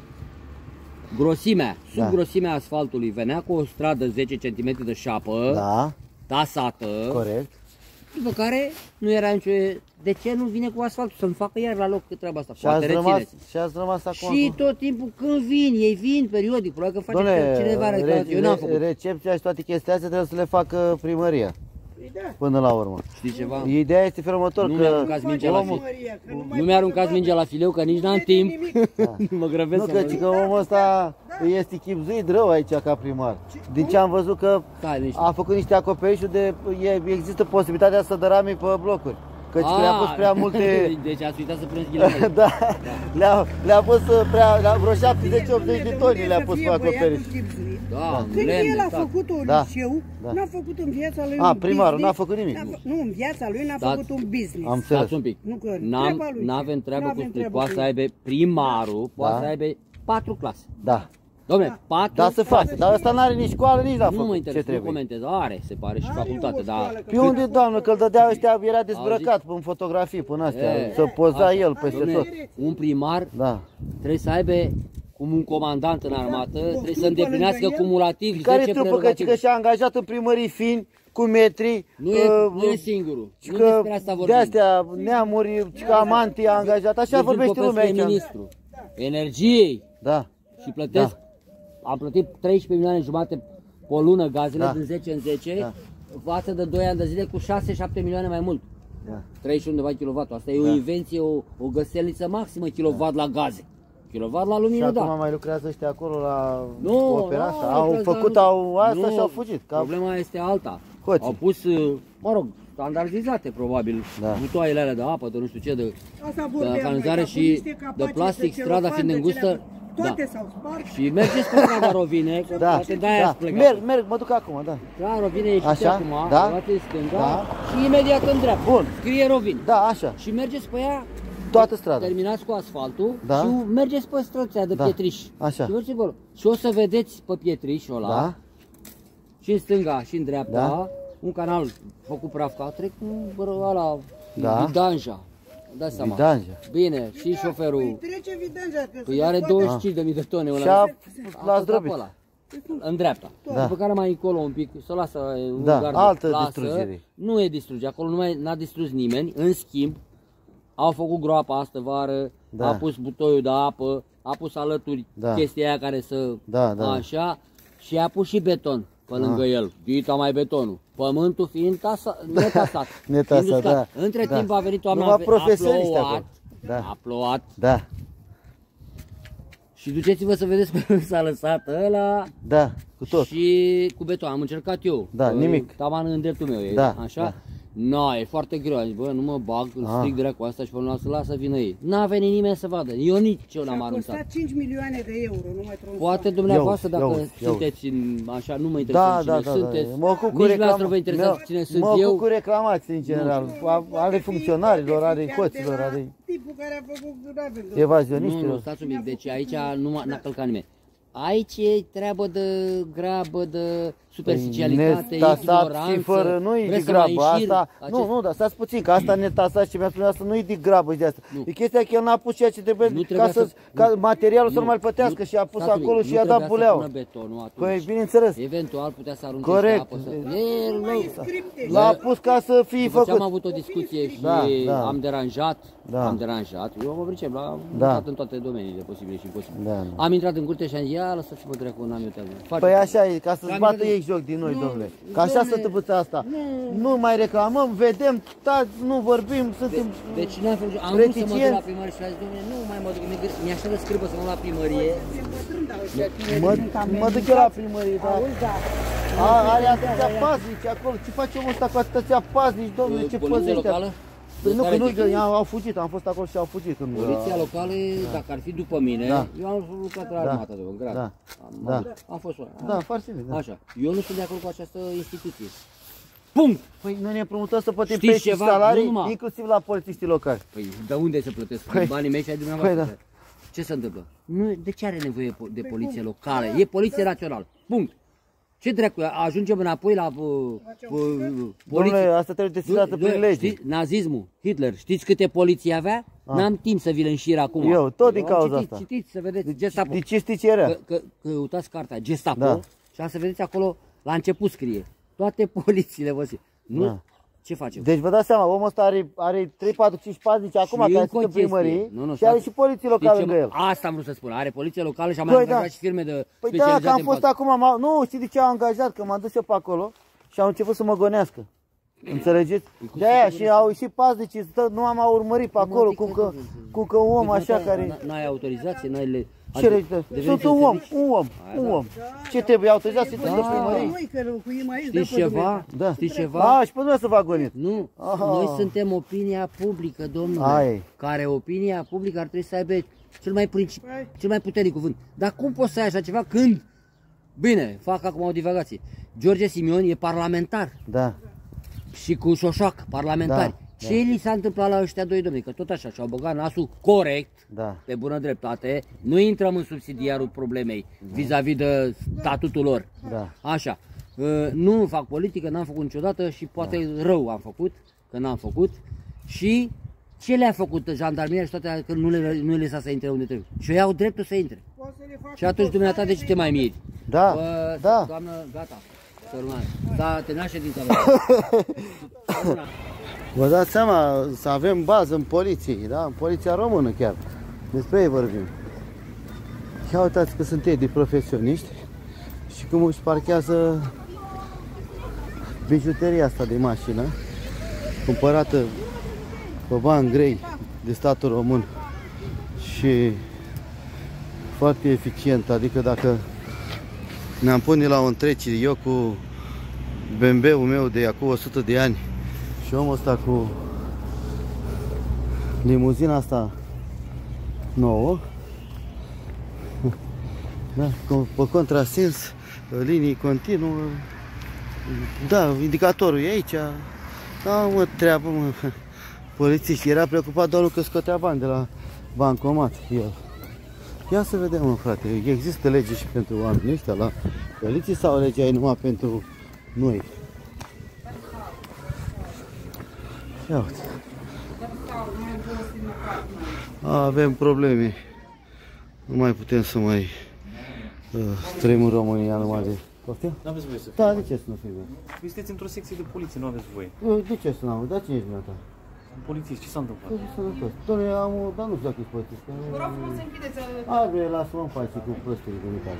Grosimea, sub
Da.
grosimea asfaltului venea cu o stradă zece centimetri de șapă,
Da,
tasată,
corect.
după care nu era nicio... De ce nu vine cu asfaltul să-mi facă iar la loc cât treaba asta?
Și ați
Poate
rămas,
rețineți.
și ați rămas acum.
Și
acum.
tot timpul când vin, ei vin periodic, probabil că face
Doamne,
cineva reclamație. Eu n-am
re-
făcut.
recepția și toate chestiile astea trebuie să le facă primăria.
Păi da.
Până la urmă.
Știi ceva?
Ideea este felul următor,
Nu
că
mi-a aruncat mingea la
omul,
Maria, că nu mai
Nu mi-a
poate
aruncat
să
mingea la fileu, că nici n-am
vede
timp.
nimic.
Nu mă grăbesc
nu
să
că,
mă
ci că omul ăsta este chipzuit rău aici ca primar. Din ce am văzut că
Stai, niște.
a făcut niște acoperișuri de, e, există posibilitatea să dărame pe blocuri. Căci că le-a pus prea multe...
Deci ați uitat să puneți ghilimele.
Da, le-a, le-a pus prea, la vreo șaptezeci optzeci de
Unde
toni le-a
să
pus
fie
pe acoperiș.
băiatul chipzuit?
Da,
Când
lemne,
el a
da.
făcut un
Da.
liceu,
Da.
n-a făcut în viața lui
A,
un
primarul
business.
n-a făcut nimic.
N-a fă- Nu, în viața lui n-a
Da.
făcut un business.
Am înțeles.
Stați un pic.
Nu că
N-am,
treaba lui.
n-avem treabă
N-avem
cu
treabă
poate
cu
să
el.
aibă primarul, poate
Da.
să aibă patru clase.
Da,
Dom'le, patru
da să facă, dar ăsta n-are nici școală, nici n-a
Nu mă
făcut ce
interesează, nu
trebuie.
comentez. Are, se pare, și
Are
facultate,
o
dar...
școală, că
Pe unde, doamnă, că îl dădea ăștia, era dezbrăcat în fotografii până astea,
E,
să poza
asta.
el peste
Dom'le,
tot.
un primar
Da.
trebuie să aibă cum un comandant în armată, trebuie să
trupă
îndeplinească
lângă el.
cumulativ
Care
zece
trupă, că,
prerogative.
că și-a angajat în primării fini, cu metri,
Nu e,
uh,
nu e singurul,
și
nu
că
despre asta
de
vorbim.
astea neamuri, și că amantii a angajat, așa
Virgil
vorbește
Popescu
lumea
e
aici.
ministru energiei
Da,
și plătesc, am plătit treisprezece milioane jumate pe lună gazele
Da.
din zece în zece,
Da.
față de doi ani de zile cu șase șapte milioane mai mult.
da.
treizeci și unu de kilowatt. Asta e o
Da.
invenție, o, o găselniță maximă kilowatt la gaze. Kilowatt la
Și
lumină,
acum
da.
mai lucrează ăștia acolo la
Nu,
opera
nu,
asta. Au
lucrează
făcut,
la-
au asta
nu,
și au fugit. Ca...
Problema este alta.
Hoții.
Au pus, uh, mă rog, standardizate probabil,
Da.
butoaiele alea de apă, de nu știu ce, de,
Asta
de
vorbeam,
canalizare
noi, că
și
cu niște
de
capacități
plastic,
de
strada fiind
celofan,
îngustă.
de cele- Toate
Da.
s-au spart.
Și mergeți pe strada Rovine, că
Da,
poate de-aia
da.
ați plecat.
Merg, merg, mă duc acum, da.
Da, Rovine ieșiți
Așa,
acum,
da.
luați în stânga
Da.
și imediat în dreapta.
Bun.
Scrie Rovine.
Da, așa.
Și mergeți pe ea
toată strada.
Terminați cu asfaltul
Da.
și mergeți pe străția de
Da.
pietriș.
Așa.
Și, mergeți acolo. Și o să vedeți pe pietrișul ăla,
Da.
și în stânga și în dreapta,
Da.
un canal făcut praf, ca trec cu ăla,
Da.
Vidanja. Dați seama.
Vidanja.
Bine, și șoferul.
Păi trece vidanja, că
Păi
se
are
poate-
douăzeci și cinci de mii de tone.
Și
ăla.
a,
A
l-a
fost
zdrobit.
pe ăla, în dreapta.
Da.
După care mai încolo un pic, să lasă un
Da,
gard
altă
de plasă.
distrugere.
Nu e distruge, acolo nu mai n-a distrus nimeni. În schimb, au făcut groapa astă vară,
Da.
a pus butoiul de apă, a pus alături
Da.
chestia aia care să...
Da, da.
Așa, și a pus și beton pe lângă el. Dita mai betonul. Pământul fiind tasa, netasat.
Netasat,
fiind uscat.
da.
Între
Da.
timp a venit toamna,
Numai
a
profesioniști
plouat,
acolo. Da.
a plouat.
Da,
Și duceți-vă să vedeți cum s-a lăsat ăla
da, cu tot.
și cu beton. Am încercat eu.
Da,
Că
nimic.
Taman în dreptul meu e,
Da,
așa?
da.
No, e foarte greu. Am zis, bă, nu mă bag, îl
Ah.
stric direct cu asta și până la să lasă vină ei. N-a venit nimeni să vadă. Eu nici eu n-am
A
aruncat.
costat cinci milioane de euro, numai tronsoane.
Poate dumneavoastră,
Iau,
dacă
iau, iau.
sunteți în, așa, nu mă
Da,
interesează
da,
cine
da,
sunteți,
da. Mă ocup cu
nici
reclama-
noastră vă interesează
mă-
cine sunt
Mă ocup
eu.
cu reclamații în general, a- ale funcționarilor, ale hoților, ale
Tipul care a făcut gravel.
Nu, nu,
evazioniștilor.
stați un pic, deci aici nu m-a- n-a călcat nimeni. Aici e treabă de grabă, de superficialitate,
Netasat
ignoranță.
și fără, nu e de
Vreți să mai
grabă,
înșir
asta,
acest-
nu, nu, dar stați puțin, că asta netasat ce mi-a spus asta nu e de grabă și de asta.
Nu.
E chestia că el n-a pus ceea ce trebuie,
Nu
ca,
trebuia
să,
să-
ca
nu.
materialul să
Nu,
nu mai plătească
nu,
și a pus
stați un
acolo
pic,
și
nu
i-a dat
trebuia să
buleaua.
pună betonul atunci.
Păi, bineînțeles,
Eventual putea să arunce
Corect.
apă. Să... E, nu.
l-a pus ca să fie
După ce am
făcut.
avut o discuție și
Da, da.
am deranjat,
Da.
am deranjat, eu mă pricep, am
Da.
intrat în toate domeniile posibile și imposibile.
Da, da.
Am intrat în curte și am zis, ia lăsați-mă dracu, n-am eu treabă. Face-
Păi așa e, ca să-ți
Am
bată
intrat
ei
în-
joc din noi,
Nu,
domnule. Că așa
domne,
se întâmplă asta. Nu mai reclamăm, vedem, da, nu vorbim, suntem...
Deci n-am făcut, am vrut să mă duc
Reticent.
la primărie și a zis, domnule, nu mai mă duc, mi- mi-așa de scârbă să mă duc la primărie.
Mă, mă duc eu la primărie, dar a, are atâția paznici acolo. Ce face omul ăsta cu atâția paznici, domnule, ce
Poliția
păzește?
locală?
Păi nu, că
Care
nu,
zic?
că i-au- au fugit, am fost acolo și au fugit. Când,
Poliția locală, dacă ar fi după mine,
Da.
eu am lucrat la
Da.
armată de un grad.
Da.
Am,
Da.
am, am fost ăla.
Da, foarte bine. Da.
Așa. Eu nu sunt de acord cu această instituție. Punct!
Păi noi ne împrumutăm să plătim
Știți
pensiei și
ceva? Nu
salarii,
numai.
inclusiv la polițiștii locali.
Păi de unde să plătesc?
Păi-
Păi, banii mei și ai dumneavoastră.
Păi da.
Ce se întâmplă? Nu, de ce are nevoie po- de poliție locală? E poliție națională. Punct. Ce dracu, ajungem înapoi la uh, uh,
Domnule,
poliție.
asta trebuie destinată
Nu,
prin lege.
știți, nazismul, Hitler, știți câte poliții avea? N-am timp să vi-l înșir acum.
Eu, tot din
am
cauza
citit,
asta.
Citiți, să vedeți, Gestapo.
De ce știi ce era?
Că, că, căutați cartea Gestapo
Da.
și am să vedeți acolo, la început scrie, toate polițiile, vă zic. Nu?
Da.
Ce facem?
Deci vă dați seama, omul ăsta are, are trei, patru, cinci paznici acum, care
încă
sunt
o
în primărie
chestie. Nu, nu,
și are
stați.
și poliție
Știți
locală
ce
lângă
mă-
el.
Asta am vrut să spun. Are poliție locală și am mai
Păi
angajat
da.
și firme de
Păi da,
specializate
că am
în
fost
paz.
acum, m-au- nu, știi de ce am angajat? Că m-am dus eu pe acolo și au început să mă gonească. Înțelegeți? De aia și au ieșit paznicii, stă, nu am urmărit pe acolo, cum că, cum că un om așa care...
N-ai autorizație, n-ai le...
Ce registră?
Deveniți
Sunt un
în
om,
serviciu.
un om,
Aia,
un
da.
om. Ce trebuie autorizat să
Da,
trebuie primărie?
noi că locuim aici,
Știți
dă pe Dumnezeu.
ceva?
Da.
Știți ceva?
A, și pe noi să vă agonit.
Nu,
Aha.
noi suntem opinia publică, domnule,
Ai.
care opinia publică ar trebui să aibă cel mai, princip,
Păi.
cel mai puternic cuvânt. Dar cum poți să ai așa ceva când, bine, fac acum o divagație, George Simion e parlamentar
Da.
și cu Șoșoac, parlamentari.
Da,
Ce li s-a întâmplat la ăștia doi, domnule? Că tot așa și-au băgat nasul corect,
Da.
pe bună dreptate, nu intrăm în subsidiarul problemei vis-a-vis de statutul lor.
Da.
Așa. Uh, Nu fac politică, n-am făcut niciodată și poate rău am făcut, că n-am făcut. Și ce le-a făcut jandarmeria și toate alea, că nu le, nu le lăsa să intre unde trebuie. Și eu iau dreptul să intre.
Poți să le faci
Și atunci dumneata de ce te mai miri?
Da,
Bă,
da.
Doamnă, gata. Să urmare. Da, te naște din tabără.
Vă dați seama să avem bază în poliție, da? În poliția română chiar. Despre ei vorbim. Ia uitați că sunt ei de profesioniști și cum își parchează bijuteria asta de mașină, cumpărată pe bani grei de statul român și foarte eficient, adică dacă ne-am pune la o întrecere, eu cu B M W-ul meu de acum o sută de ani și omul ăsta cu limuzina asta nouă, da, cu- pe contrasens, linii continuă, da, indicatorul e aici, da, mă, treabă, mă, polițiști. Era preocupat domnul că scotea bani de la bancomat. El. Ia să vedem, mă, frate, există lege și pentru oamenii ăștia la poliție sau legea e numai pentru noi? Ia uite. Avem probleme. Nu mai putem să mai uh, trăim în România numai de... Poftim?
Nu aveți voie să
Da, de ce să nu filmăm?
Voi sunteți într-o secție de poliție, nu aveți voie.
De ce să n-am? Dar cine ești dumneata?
Sunt polițist, ce s-a întâmplat?
Păi, sănătos. Doamne, am o... Dar nu știu dacă ești polițist.
Vă rog frumos să închideți.
Hai, bine, lasă-mă în pace cu prostile de mitare.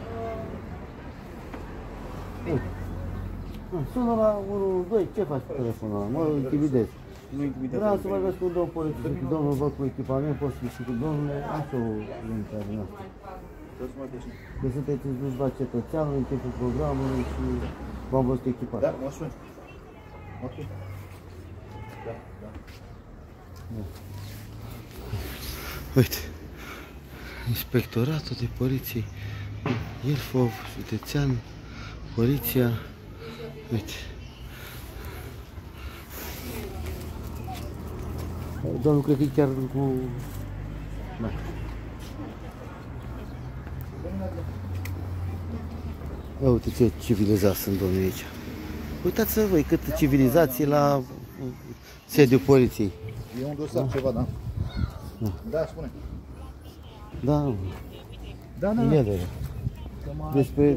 Sună la unu doi, ce faci cu telefonul ăla? Mă intimidezi.
Nu intimidează.
Vreau să vorbesc cu un domn polițist, cu domnul văd cu echipament, poți să cu domnule, așa o limitare noastră. Că sunteți duși la cetățeanul în timpul programului și v-am văzut echipat.
Da, mă suni. Ok. Da, da.
Uite, inspectoratul de poliție, Ilfov, județean, poliția, uite. Domnul, cred că e chiar cu... Da. Ia uite ce civilizați sunt, domnule, aici. Uitați-vă voi cât civilizații la sediul poliției.
E un dosar, ceva, da?
Da.
Da, spune.
Da,
Da, da, da.
ele. Despre...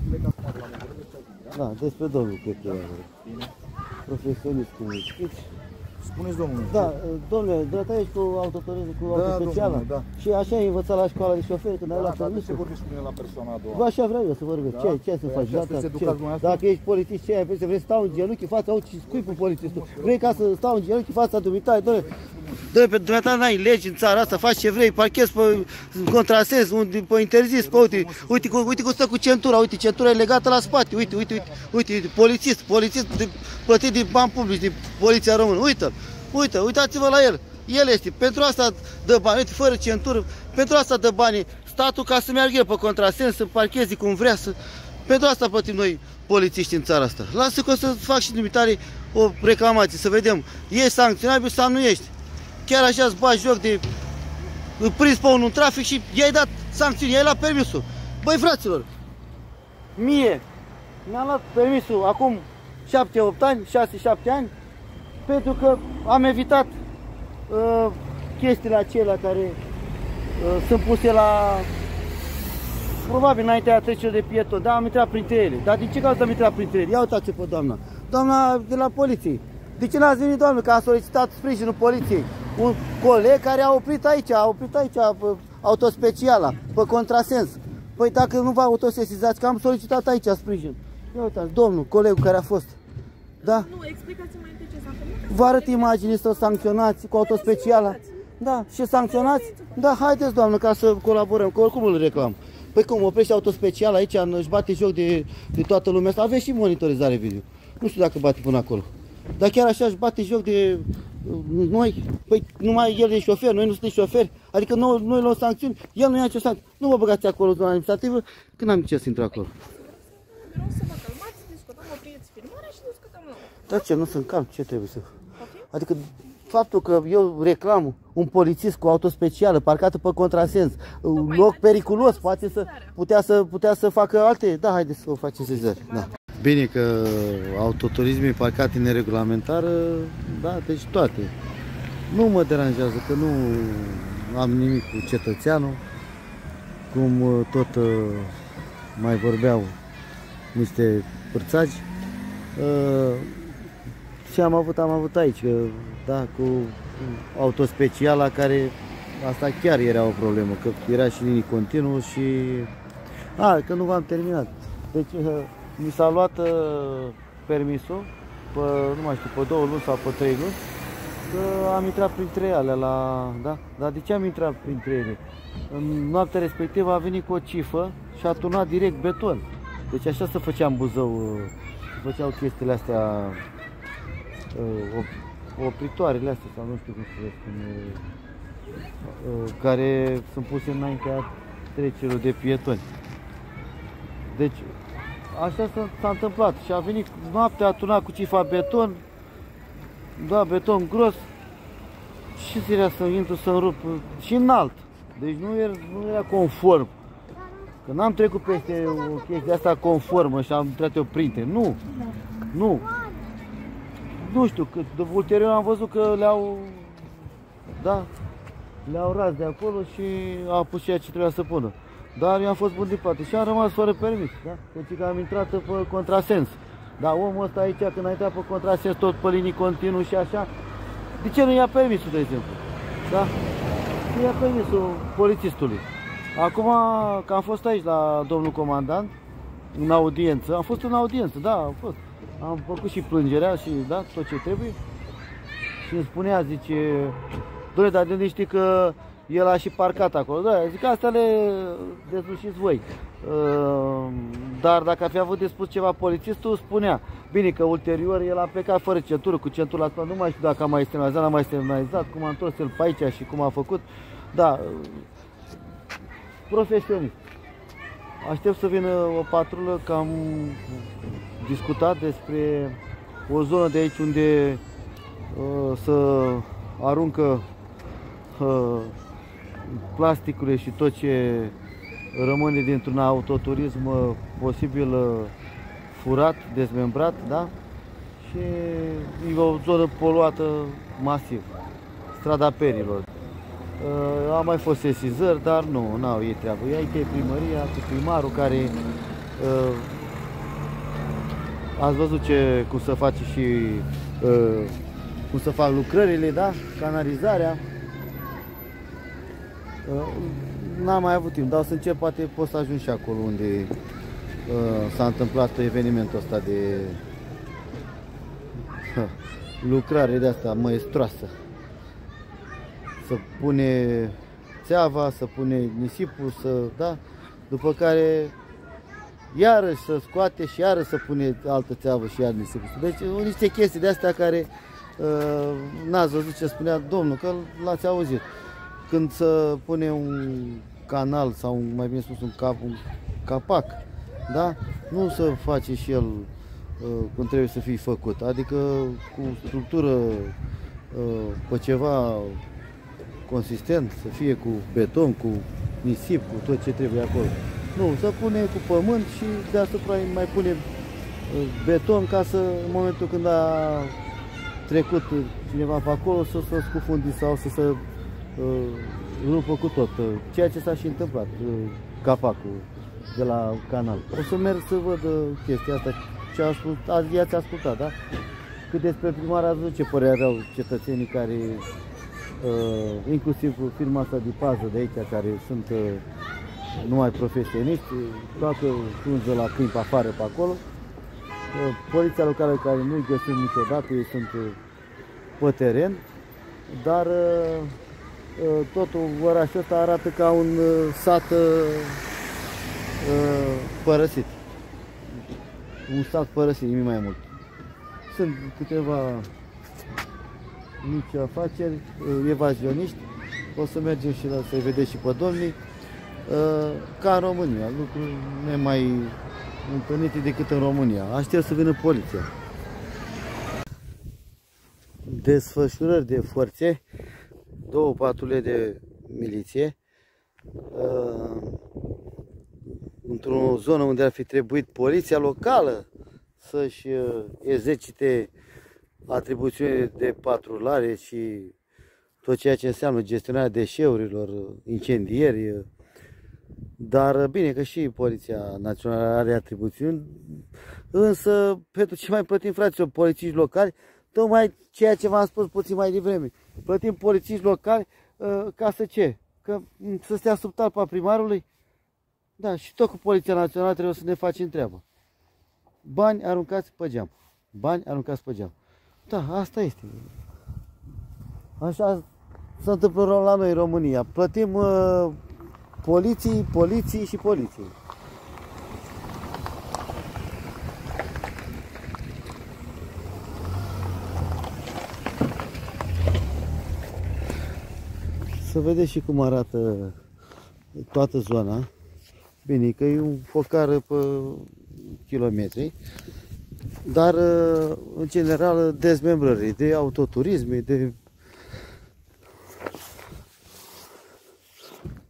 Da, despre domnul, cred că e profesionist, cum îi știți.
Spuneți, domnule.
Da, domnule, dumneata ești cu autoturism, cu
Da,
autospecială.
domnule, da.
Și așa ai învățat la școala de șofer când ai luat
Da, dar de ce
permisul?
vorbiți cu mine la persoana a doua?
Bă, așa vreau eu să vorbesc.
Da?
Ce, ce să
Păi
faci?
așa
Gata,
sunteți
ce?
educați dumneavoastră?
Dacă ești polițist, ce ai? Vrei să stau în genunchi în fața, auzi și scui pe polițistul. Vrei ca să stau în genunchi în fața dumitare, domnule? Dă-i pe dumneata, n-ai legi în țara asta, faci ce vrei, parchezi pe contrasens, pe interzis, pe uite, uite, uite cum stă cu centura, uite, centura e legată la spate, uite, uite, uite, uite, uite polițist, polițist de, plătit din bani publici, din Poliția Română, uite, uite, uitați-vă la el, el este, pentru asta dă bani, uite, fără centură, pentru asta dă bani statul ca să meargă el pe contrasens, să parcheze cum vrea, să, pentru asta plătim noi polițiști în țara asta. Lasă că o să fac și dumitare o reclamație, să vedem, ești sancționabil sau nu ești. Chiar așa îți bagi joc de prins pe unul în trafic și i-ai dat sancțiuni, i-ai luat permisul. Băi, fraților, mie mi-am luat permisul acum șapte opt ani, șase șapte ani, pentru că am evitat uh, chestiile acelea care uh, sunt puse la, probabil înaintea trecerii de pieton, dar am intrat printre ele. Dar din ce cauză am intrat printre ele? Ia uitați pe doamna, doamna de la poliție. De ce n-ați venit, doamne, că a solicitat sprijinul poliției? Un coleg care a oprit aici, a oprit aici pe autospeciala, pe contrasens. Păi dacă nu vă autosesizați, că am solicitat aici sprijin. Ia uitați, domnul, colegul care a fost. Da?
Nu, explicați-mi mai întâi ce s-a întâmplat.
Vă arăt imagini să o sancționați cu autospeciala. Da, și sancționați? Da, haideți, doamnă, ca să colaborăm, că oricum îl reclam. Păi cum, oprește autospeciala aici, își bate joc de, de toată lumea asta. Aveți și monitorizare video. Nu știu dacă bate până acolo. Dar chiar așa își bate joc de uh, noi, păi numai el e șofer, noi nu suntem șoferi, adică noi, noi luăm sancțiuni, el nu ia nicio sancțiune. Nu mă băgați acolo în zona administrativă, că n-am ce să intru acolo.
Vreau să vă calmați, discutăm, opriți filmarea și discutăm la urmă.
Dar ce, nu sunt calm, ce trebuie să... Adică faptul că eu reclam un polițist cu autospecială parcată pe contrasens, un loc periculos, poate să putea să putea să facă alte. Da, haideți să o facem sezări. Da. Bine că autoturismul e parcat neregulamentar, da, deci toate. Nu mă deranjează că nu am nimic cu cetățeanul, cum tot mai vorbeau niște părțagi. Și am avut, am avut aici, da, cu autospeciala care, asta chiar era o problemă, că era și linii continuă și... A, că nu v-am terminat. Deci mi s-a luat uh, permisul, pe, nu mai știu, pe două luni sau pe trei luni, că am intrat printre ele, la, da? Dar de ce am intrat printre ele? În noaptea respectivă a venit cu o cifă și a turnat direct beton. Deci așa se făcea în Buzău, se făceau chestiile astea, opritoarele astea, sau nu știu cum să le spun, care sunt puse înaintea trecerilor de pietoni. Deci, așa s-a întâmplat și a venit noaptea, a turnat cu cifa beton, da, beton gros, și zirea să intru să-mi rup și înalt. Deci nu era, nu era conform. Că n-am trecut peste o chestie asta conformă și am intrat eu printre. Nu. Nu. Nu știu, că ulterior am văzut că le-au, da, le-au ras de acolo și a pus ceea ce trebuia să pună. Dar eu am fost bun din poate și am rămas fără permis, da? Deci că am intrat pe contrasens. Dar omul ăsta aici, când a intrat pe contrasens, tot pe linii continuu și așa, de ce nu ia permisul, de exemplu? Da? Nu ia permisul polițistului. Acum, că am fost aici la domnul comandant, în audiență, am fost în audiență, da, am fost. Am făcut și plângerea și, da, tot ce trebuie. Și îmi spunea, zice, doamne, dar de unde știi că el a și parcat acolo? Da, zic, asta le dezlușiți voi. Dar dacă ar fi avut de spus ceva polițistul, spunea, bine că ulterior el a plecat fără centură, cu centură la spate, nu mai știu dacă a mai semnalizat, n-a mai semnalizat, cum a întors el pe aici și cum a făcut. Da, profesionist. Aștept să vină o patrulă, că am discutat despre o zonă de aici unde uh, să aruncă uh, plasticurile și tot ce rămâne dintr-un autoturism uh, posibil uh, furat, dezmembrat, da? Și e o zonă poluată masiv, strada Perilor. Uh, au mai fost sesizări, dar nu, n-au ei treabă. Aici e primăria, cu primarul care uh, ați văzut ce, cum să face și uh, cum să fac lucrările, da? Canalizarea. Uh, N-am mai avut timp, dar o să încep, poate pot să ajung și acolo unde uh, s-a întâmplat evenimentul ăsta de uh, lucrare de asta maestroasă. Să pune țeava, să pune nisipul, să, da? După care iarăși să scoate și iarăși să pune altă țeavă și iar nisipul. Deci niște chestii de astea care uh, n-ați văzut ce spunea domnul, că l-ați auzit. Când se pune un canal sau mai bine spus un, cap, un capac, da? Nu se face și el uh, cum trebuie să fie făcut, adică cu structură uh, pe ceva consistent, să fie cu beton, cu nisip, cu tot ce trebuie acolo. Nu, se pune cu pământ și deasupra mai pune beton ca să, în momentul când a trecut cineva pe acolo, să se scufundi sau să se uh, rupă cu tot. Ceea ce s-a și întâmplat, uh, capacul de la canal. O să merg să văd uh, chestia asta, ce a spus, azi i-ați ascultat, da? Cât despre primar, ați văzut ce părere aveau cetățenii care Uh, inclusiv firma asta de pază de aici, care sunt uh, numai profesioniști, toată frunză la câmp afară pe acolo. Uh, poliția locală care nu-i găsim niciodată, ei sunt uh, pe teren, dar uh, uh, totul orașul ăsta arată ca un uh, sat uh, părăsit. Un sat părăsit, nimic mai mult. Sunt câteva mici afaceri, evazioniști, o să mergem și la să-i vedeți și pe domnii, ca în România, lucruri nemai întâlnite decât în România. Aștept să vină poliția. Desfășurări de forțe, două patrule de miliție, într-o zonă unde ar fi trebuit poliția locală să-și exercite atribuțiunile de patrulare și tot ceea ce înseamnă gestionarea deșeurilor, incendieri. Dar bine că și Poliția Națională are atribuțiuni, însă pentru ce mai plătim, fraților, polițiști locali, tocmai ceea ce v-am spus puțin mai devreme. Plătim polițiști locali ca să ce? Că să stea sub talpa primarului? Da, și tot cu Poliția Națională trebuie să ne facem treaba. Bani aruncați pe geam. Bani aruncați pe geam. Da, asta este. Așa se întâmplă la noi în România. Plătim uh, poliții, poliții și poliții. Să vedeți și cum arată toată zona. Bine, că e un focar pe kilometri. Dar, în general, dezmembrări de autoturisme, de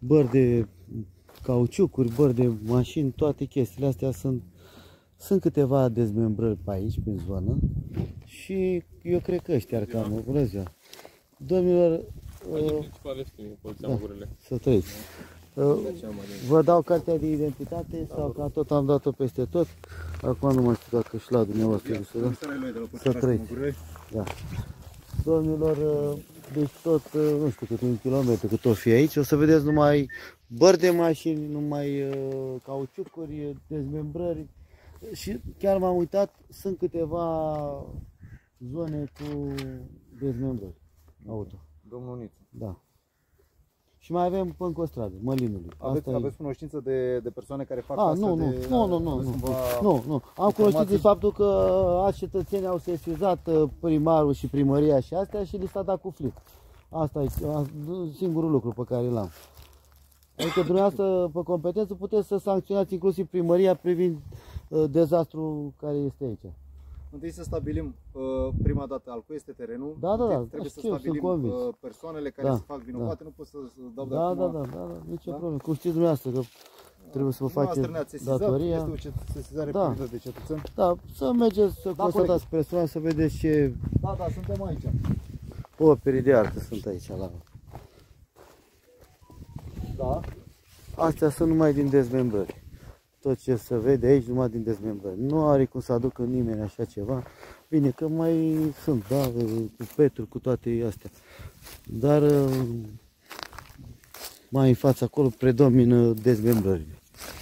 bări de cauciucuri, bări de mașini, toate chestiile astea sunt, sunt câteva dezmembrări pe aici, prin zonă și eu cred că ăștia ar cam, bună ziua. Domnilor, uh, da, să trăiți. Uh, vă dau cartea de identitate sau că tot am dat-o peste tot. Acum nu mai știu dacă și la dumneavoastră. Să trăiți. Da. Domnilor, uh, deci tot, uh, nu știu cât un kilometru cât o fi aici, o să vedeți numai bări de mașini, numai uh, cauciucuri, dezmembrări și chiar m-am uitat, sunt câteva zone cu dezmembrări auto.
Domnul Nițu.
Da. Și mai avem încă o stradă, Mălinului.
Aveți, aveți cunoștință de, de persoane care fac
A,
asta?
nu, nu,
de,
nu, nu, nu, nu, nu, nu. Am cunoștință de faptul că alți cetățeni au sesizat primarul și primăria și astea și li s-a dat cu flip. Asta e singurul lucru pe care l-am. Adică dumneavoastră, pe competență, puteți să sancționați inclusiv primăria privind uh, dezastru care este aici.
Întâi să stabilim uh, prima dată al cui este terenul.
Da, da, da.
Trebuie
știu,
să stabilim uh, persoanele care
da,
se fac vinovate,
da.
nu pot să dau de
da,
acum.
da, da, da, da, nicio da? problemă. Cum știți dumneavoastră că trebuie să vă faceți datoria.
Este o sesizare
da.
primită de cetățeni.
Da, să mergeți să
da,
constatați persoana, să vedeți ce...
Da, da, suntem aici.
Opere de artă sunt aici la...
Da.
Astea sunt numai din dezmembrări. Tot ce se vede aici numai din dezmembrări. Nu are cum să aducă nimeni așa ceva. Bine că mai sunt, da, cu petrol, cu toate astea. Dar mai în fața acolo predomină dezmembrările.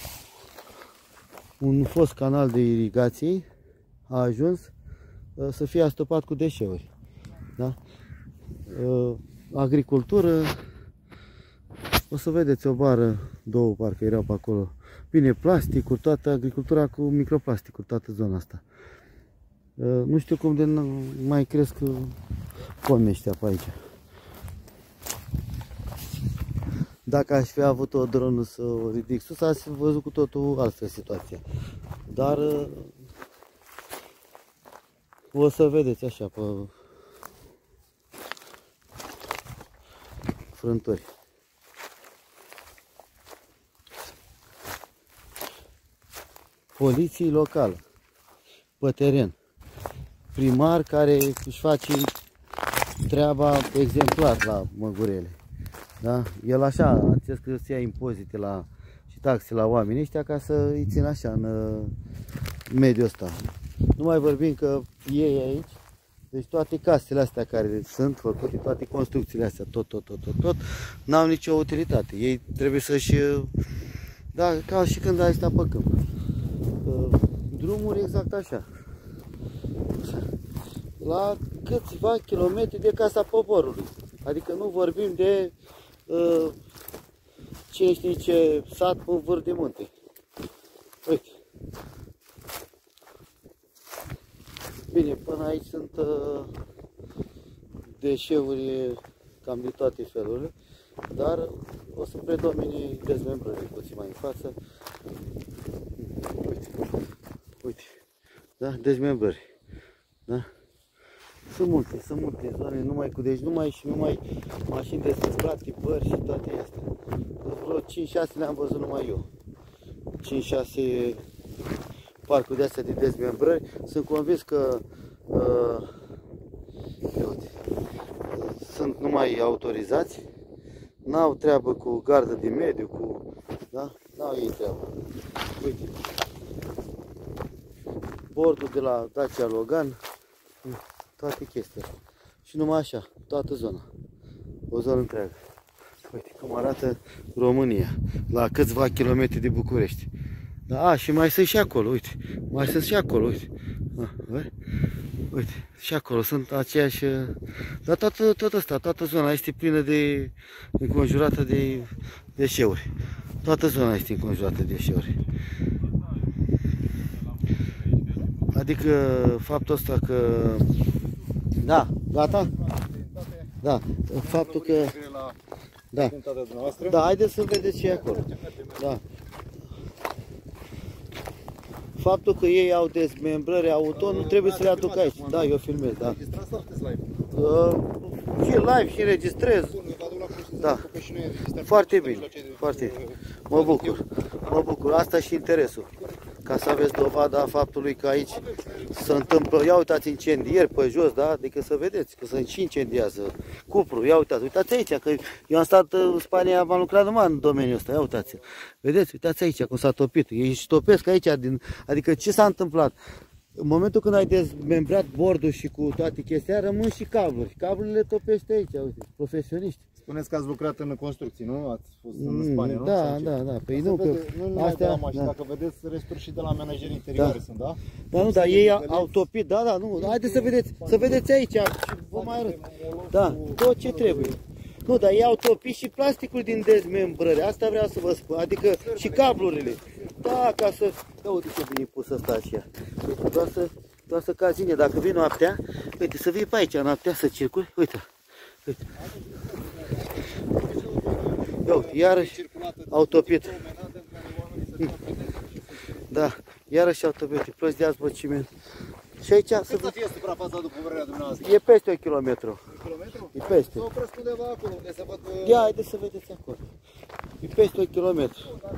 Un fost canal de irigație a ajuns să fie astopat cu deșeuri. Da? Agricultură, o să vedeți o bară, două parcă erau pe acolo. Bine, plasticuri, toată agricultura cu microplasticuri, toată zona asta. Nu știu cum de mai cresc pomii ăștia pe aici. Dacă aș fi avut o dronă să o ridic sus, aș fi văzut cu totul altfel situația. Dar o să vedeți așa pe frânturi. Poliție locală, pe teren, primar care își face treaba exemplar la Măgurele. Da? El așa, a înțeles că să ia impozite la, și taxe la oamenii ăștia ca să îi țină așa în uh, mediul ăsta. Nu mai vorbim că ei aici, deci toate casele astea care sunt făcute, toate construcțiile astea, tot, tot, tot, tot, tot, n-au nicio utilitate. Ei trebuie să-și, da, ca și când ai stat pe câmp. Drumuri exact așa. La câțiva kilometri de Casa Poporului. Adică nu vorbim de uh, cine știe ce sat pe vârf de munte. Uite. Bine, până aici sunt uh, deșeuri cam de toate felurile, dar o să predomine dezmembrările puțin mai în față. Uite. Uite, da, dezmembrări, da? Sunt multe, sunt multe zone, numai cu, deci numai și numai mașini desfățurate, bări și toate astea. Vreo cinci șase le-am văzut numai eu. cinci șase parcuri de astea de dezmembrări. Sunt convins că uh, uite, sunt numai autorizați, n-au treabă cu gardă de mediu, cu, da? N-au ei treabă. Uite. Bordul de la Dacia Logan, toate chestiile. Și numai așa, toată zona. O zonă întreagă. Uite cum arată România, la câțiva kilometri de București. Da, a, și mai sunt și acolo, uite. Mai sunt și acolo, uite. A, uite, și acolo sunt aceiași. Dar tot, tot asta, toată zona este plină de, înconjurată de deșeuri. Toată zona este înconjurată de deșeuri. Adică faptul ăsta că... Da, gata? Da, faptul că... Da, da, haideți să vedeți ce e acolo. Da. Faptul că ei au dezmembrări auto, nu trebuie să le aduc aici. Da, eu filmez, da. Uh, și live și înregistrez. Da.
Că și noi existăm
Foarte
pe
bine,
mijloace de-
foarte bine. Mă bucur, mă bucur. Asta și interesul. Ca să aveți dovada faptului că aici se întâmplă, ia uitați incendieri pe jos, da? Adică să vedeți că se și incendiază cupru, ia uitați, uitați aici, că eu am stat în Spania, am lucrat numai în domeniul ăsta, ia uitați. Vedeți, uitați aici cum s-a topit, ei își topesc aici, din, adică ce s-a întâmplat? În momentul când ai dezmembrat bordul și cu toate chestia, rămân și cabluri. Cablurile le topește aici, uite, profesioniști.
Spuneți că ați lucrat în construcții, nu? Ați fost în
Mm,
Spania, nu?
da,
Sau ce?
da, da. Păi
Se
nu, că
vede, nu numai
astea-
de la mașini,
da.
dacă vedeți resturi și de la menajeri interioare sunt, da?
Da, nu, dar ei au topit, da, da, nu. Haideți să vedeți, să vedeți aici și vă mai arăt. Da, tot ce trebuie. Nu, dar ei au topit și plasticul din dezmembrări, asta vreau să vă spun, adică și cablurile. Da, ca să... Da, uite ce bine e pus ăsta așa. Uite, doar să, doar să cazi bine, dacă vii noaptea, uite, să vii pe aici noaptea, să circuli, uite. Uite. Ia uite, iarăși au topit. Da, iarăși au topit, plăți de azbăciment. Și aici
Cât
să
să fie suprafața, după părerea dumneavoastră?
e peste un kilometru.
Un kilometru?
E peste.
S-a opresc undeva acolo, unde se văd...
Ia, haideți să vedeți acolo. E peste un kilometru.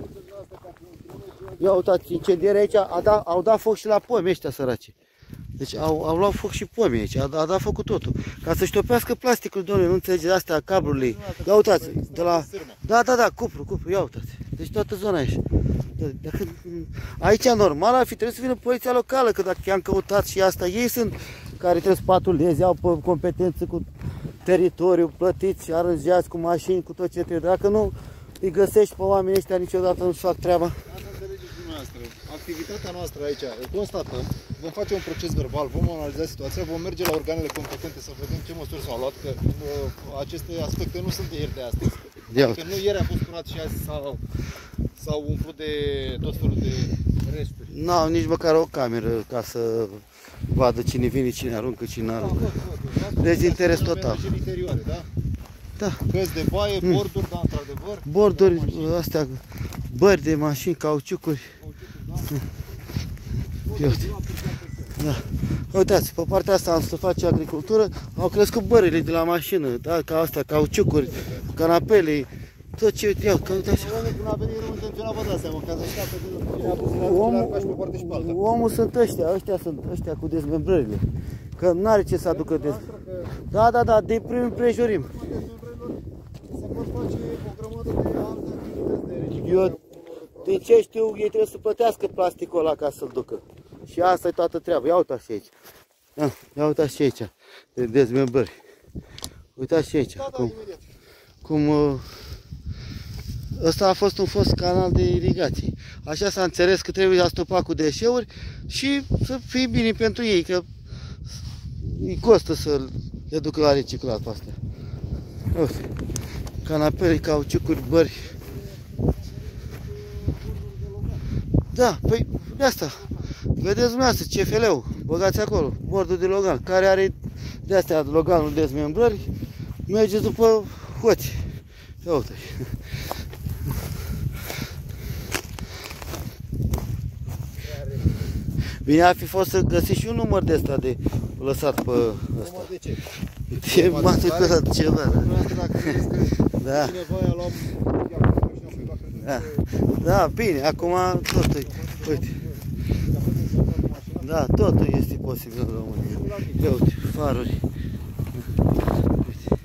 Ia uitați, incendiere aici, a dat, au dat foc și la pomi ăștia săraci. Deci au, au luat foc și pomii aici, a, a dat foc cu totul. Ca să-și topească plasticul, domnule, nu înțelegeți astea, cablurile. Ia uitați, de la... Da, da, da, cupru, cupru, ia uitați. Deci toată zona aici. Dacă, aici normal ar fi trebuit să vină poliția locală, că dacă i-am căutat și asta, ei sunt care trebuie să patruleze, au pe competență cu teritoriu, plătiți, aranjați cu mașini, cu tot ce trebuie. Dacă nu îi găsești pe oamenii ăștia, niciodată nu-și fac treaba.
Asta înțelegeți dumneavoastră. Activitatea noastră aici, o constatăm, vom face un proces verbal, vom analiza situația, vom merge la organele competente să vedem ce măsuri s-au luat, că uh, aceste aspecte nu sunt de ieri de astăzi. Că nu ieri a fost curat și azi s-au, s-au umplut de tot felul de resturi.
N-au nici măcar o cameră ca să vadă cine vine, cine aruncă, cine aruncă. Deci interes total.
Interioare, da?
Da.
Căți de baie, borduri, da, într-adevăr.
Borduri, astea, bări de mașini, cauciucuri. Da. Uitați, pe partea asta am să face agricultură, au crescut bările de la mașină, da, ca astea, cauciucuri, canapele, tot ce iau, că uite așa.
Când a venit rău intenționat, vă dați seama, ca să scape de cine a pus în altul, pe o parte și pe alta.
Omul sunt ăștia, ăștia sunt ăștia cu dezmembrările. Că n-are ce să aducă de... Da, da, da, de prim împrejurim.
Se pot face o grămadă de alte activități de
Eu, din ce știu, ei trebuie să plătească plasticul ăla ca să-l ducă. Și asta e toată treaba. Ia uitați și aici. Ia, ia uitați și aici, de dezmembrări. Uitați și aici.
Da, da,
cum,
imediat.
cum uh, ăsta a fost un fost canal de irigație. Așa s-a înțeles că trebuie astopat cu deșeuri și să fie bine pentru ei, că îi costă să le ducă la reciclat pe astea. Uite, canapele, cauciucuri, bări. Da, păi de asta. Vedeți dumneavoastră C F L-ul, băgați acolo, bordul de Logan, care are de astea Loganul dezmembrări, mergeți după hoți. Ia uite. Bine ar fi fost să găsiți și un număr de ăsta de lăsat pe ăsta.
de ce?
E matriculat ceva.
Dacă crezi că
Da.
cineva i-a luat mașina privat,
Da. Da, bine, acum totul e. Uite. Da, totul este posibil în România. Ia uite, faruri. Uite.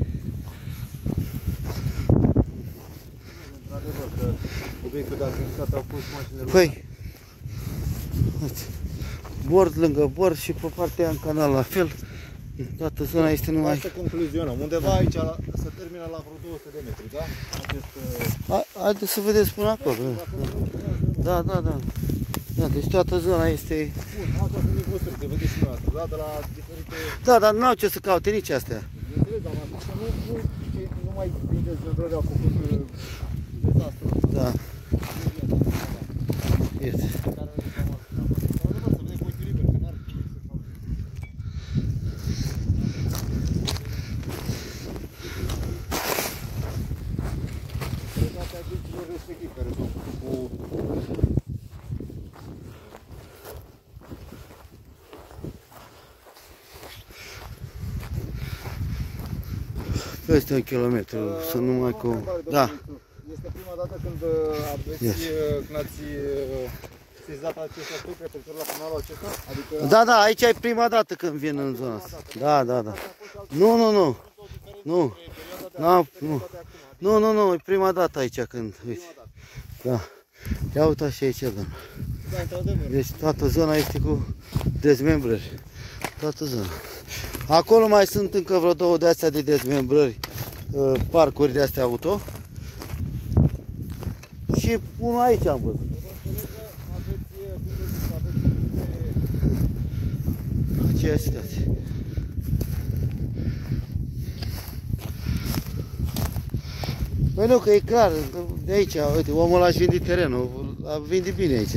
într-adevăr, că obiectul de activitate au fost mașinile.
Păi, uite, bord lângă bord și pe partea în canal la fel. Toată zona este numai...
Hai să concluzionăm. Undeva aici se termină la vreo două sute de metri, da? Acest...
Ha- Haideți să vedeți până acolo. Da, da, da. Da, deci toată zona este...
Bun, asta sunt negocieri, de vedeți și noastră, da? De la diferite...
Da, dar nu au ce să caute nici astea.
Înțeleg, dar m-am zis că nu, nu, că nu mai din dezmembrări au făcut uh, dezastru.
Da. Iată.
Respectiv, care s-au făcut cu
Peste un kilometru, să nu mai cu... Da.
Este prima dată când aveți,
Yes.
când ați sesizat acest aspect referitor la canalul acesta? Adică...
Da, da, aici e prima dată când vin în zona asta. Da, da, da. Nu, nu, nu. Nu. Nu, nu. Nu, nu, nu, e prima dată aici când, uite. Da. Ia uitați și aici, domnule. Deci toată zona este cu dezmembrări. Toată zona. Acolo mai sunt încă vreo două de astea de dezmembrări, parcuri de astea auto. Și unul aici am văzut. Aceeași situație. Păi nu, că e clar, de aici, uite, omul ăla a vindit terenul, a vindit bine aici.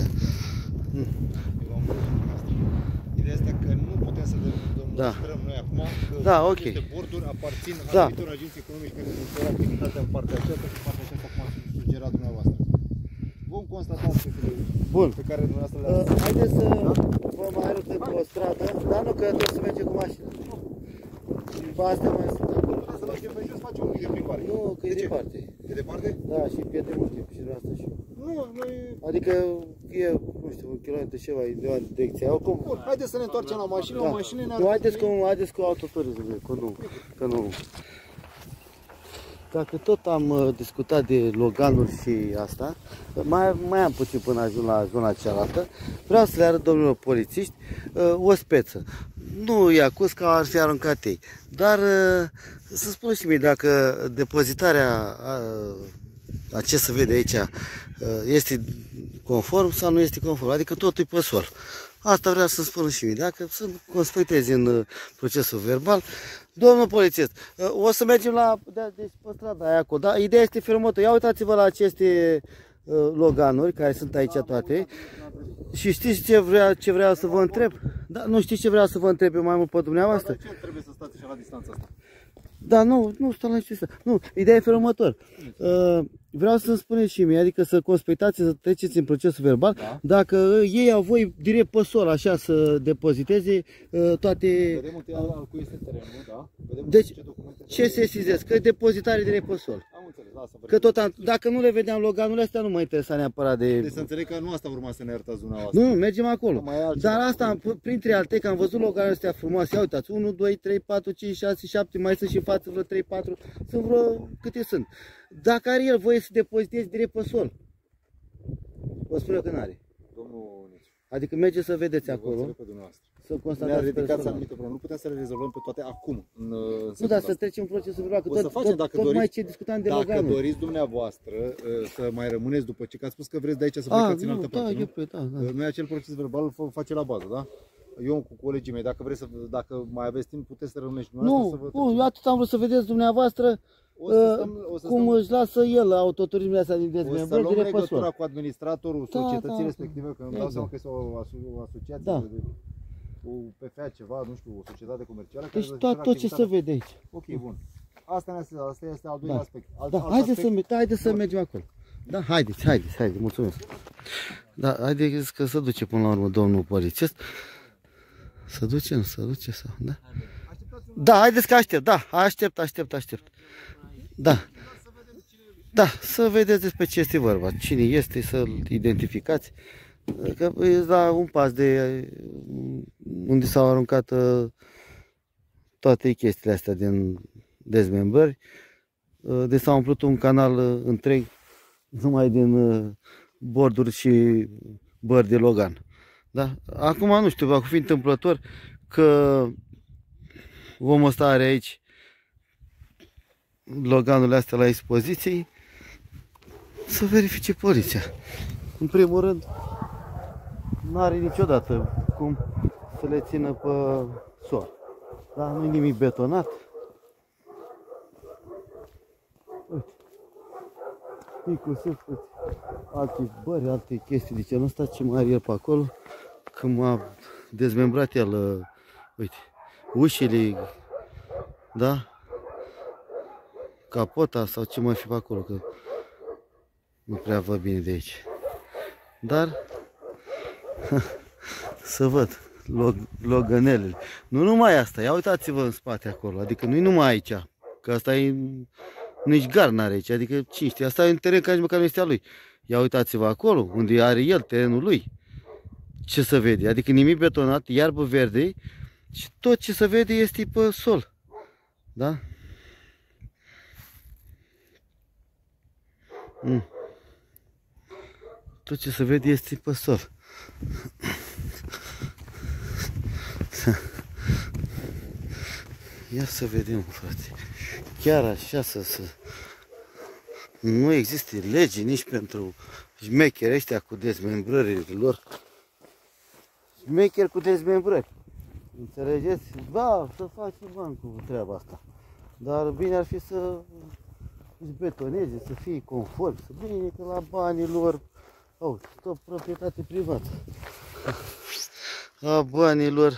Ideea este că nu putem să demonstrăm noi acum că
da, ok.
aceste borduri aparțin
Da.
anumitor agenții economici care desfășoară activitatea în partea aceasta și partea aceasta cum ați sugerat dumneavoastră. Vom constata aspectele
Bun.
pe care dumneavoastră le-ați...
Uh, haideți să vă mai arăt încă o stradă, dar nu că trebuie să mergem cu mașina. Ba, astea mai sunt acolo.
Să mergem pe jos, facem un pic de plimbare.
Nu, că e departe.
E departe?
Da, și pierdem mult timp și de asta și eu.
Nu, noi...
Adică e, nu știu, un kilometru ceva de o direcție. Oricum,
Bun, haideți să ne întoarcem la mașină,
da.
o mașină ne
Nu, haideți cu, haideți cu autoturism, că nu, că nu. Dacă tot am uh, discutat de Loganul și asta, mai, mai am puțin până ajung la zona cealaltă, vreau să le arăt domnilor polițiști uh, o speță. Nu i acuz că ar fi aruncat ei, dar uh, să spun și mie dacă depozitarea uh, a ce se vede aici uh, este conform sau nu este conform, adică totul e pe sol. Asta vreau să spun și mie, dacă să conspectezi în uh, procesul verbal. Domnul polițist, uh, o să mergem la, de, deci pe strada aia acolo, da? Ideea este fermotă. Ia uitați-vă la aceste uh, loganuri care sunt aici toate. Și știți ce vreau, ce vreau să vă întreb? Da, nu știți ce vreau să vă întreb eu mai mult pe dumneavoastră?
ce trebuie să stați așa la distanța asta?
Da, nu, nu stau la ce. Nu, ideea e felul următor. Uh, vreau să-mi spuneți și mie, adică să conspectați, să treceți în procesul verbal, da. Dacă ei au voi direct pe sol, așa, să depoziteze uh, toate...
Vedem întâi al cui este terenul, da? Vedem
deci,
ce documente...
Ce sesizez? Că depozitare direct pe sol.
Am înțeles, lasă.
Că tot am, dacă nu le vedeam loganurile astea, nu mă interesa neapărat de...
Deci să înțeleg că nu asta urma să ne iertați dumneavoastră.
Nu, mergem acolo. Dar
altceva.
asta, printre alte, că am văzut loganurile astea frumoase. Ia uitați, unu, doi, trei, patru, cinci, șase, șapte, mai sunt și în față vreo trei, patru, sunt vreo câte sunt. Dacă are el voie să depoziteze direct pe sol, o spun eu că n-are.
Domnul Nici.
Adică mergeți să vedeți acolo,
Pe dumneavoastră.
să
Ne-a
constatați
ridicat
personal.
anumite probleme. Nu putem să le rezolvăm pe toate acum. În, în
Nu, dar să trecem procesul verbal, că
O să
tot,
facem,
tot,
dacă
tocmai
doriți-
ce discutam de
Dacă
loganuri.
doriți dumneavoastră uh, să mai rămâneți după ce că ați spus că vreți de aici să
Ah,
plecați în
nu,
altă
da,
parte,
e
nu?
pe, da, da.
Uh, Noi acel proces verbal îl face la bază, da? Eu cu colegii mei, dacă vreți să, dacă mai aveți timp, puteți să rămâneți și dumneavoastră să
Nu,
vă
nu, eu atât am vrut să vedeți dumneavoastră
O să
uh,
stăm- o să
cum
stăm-
își lasă el autoturismele astea din
O să
dezmembrări
luăm
direct pe
legătura
sol.
cu administratorul
Da,
societății
da,
respective, că îmi dau
exact.
seama că este o, aso- o asociație,
Da.
de, o P F A ceva, nu știu, o societate comercială.
Deci
care
tot, tot ce se
activitatea-
vede aici.
Ok, bun. Asta, ne asta este al doilea
Da,
aspect. Alt,
da,
alt
haideți să,
aspect,
da, haideți să mergem acolo. Da, haideți, haideți, haideți, mulțumesc. Da, haideți că se duce până la urmă domnul polițist. Să ducem, să duce sau, da? Da, haideți că aștept, da, aștept, aștept, aștept. Da. Da, să vedeți despre ce este vorba, cine este, să-l identificați. Că e la un pas de unde s-au aruncat uh, toate chestiile astea din dezmembrări. Uh, de s-a umplut un canal uh, întreg numai din uh, borduri și bări de Logan. Da? Acum nu știu, va fi întâmplător că omul ăsta are aici Loganurile astea la expoziții, să verifice poliția. În primul rând, nu are niciodată cum să le țină pe sol. Da? Nu e nimic betonat. Uite. Inclusiv uite, alte bări, alte chestii de genul ăsta, ce mai are el pe acolo. Când m-a dezmembrat el, uh, uite, ușile, da? Capota sau ce mai fi pe acolo, că nu prea văd bine de aici. Dar să văd log, logănelele. Nu numai asta, ia uitați-vă în spate acolo, adică nu-i numai aici. că asta e nici gar n-are aici, adică cine știe, asta e un teren care nici măcar nu este al lui. Ia uitați-vă acolo, unde are el terenul lui. Ce se vede? Adică nimic betonat, iarbă verde și tot ce se vede este pe sol. Da? Mm. Tot ce se vede este pe sol. Ia să vedem, frate. Chiar așa să se... Nu există lege nici pentru șmecheri ăștia cu dezmembrările lor. Șmecheri cu dezmembrări. Înțelegeți? Da, să faci bani cu treaba asta. Dar bine ar fi să își betoneze, să fie conform, să bine că la banii lor, au, tot proprietate privată. La banii lor,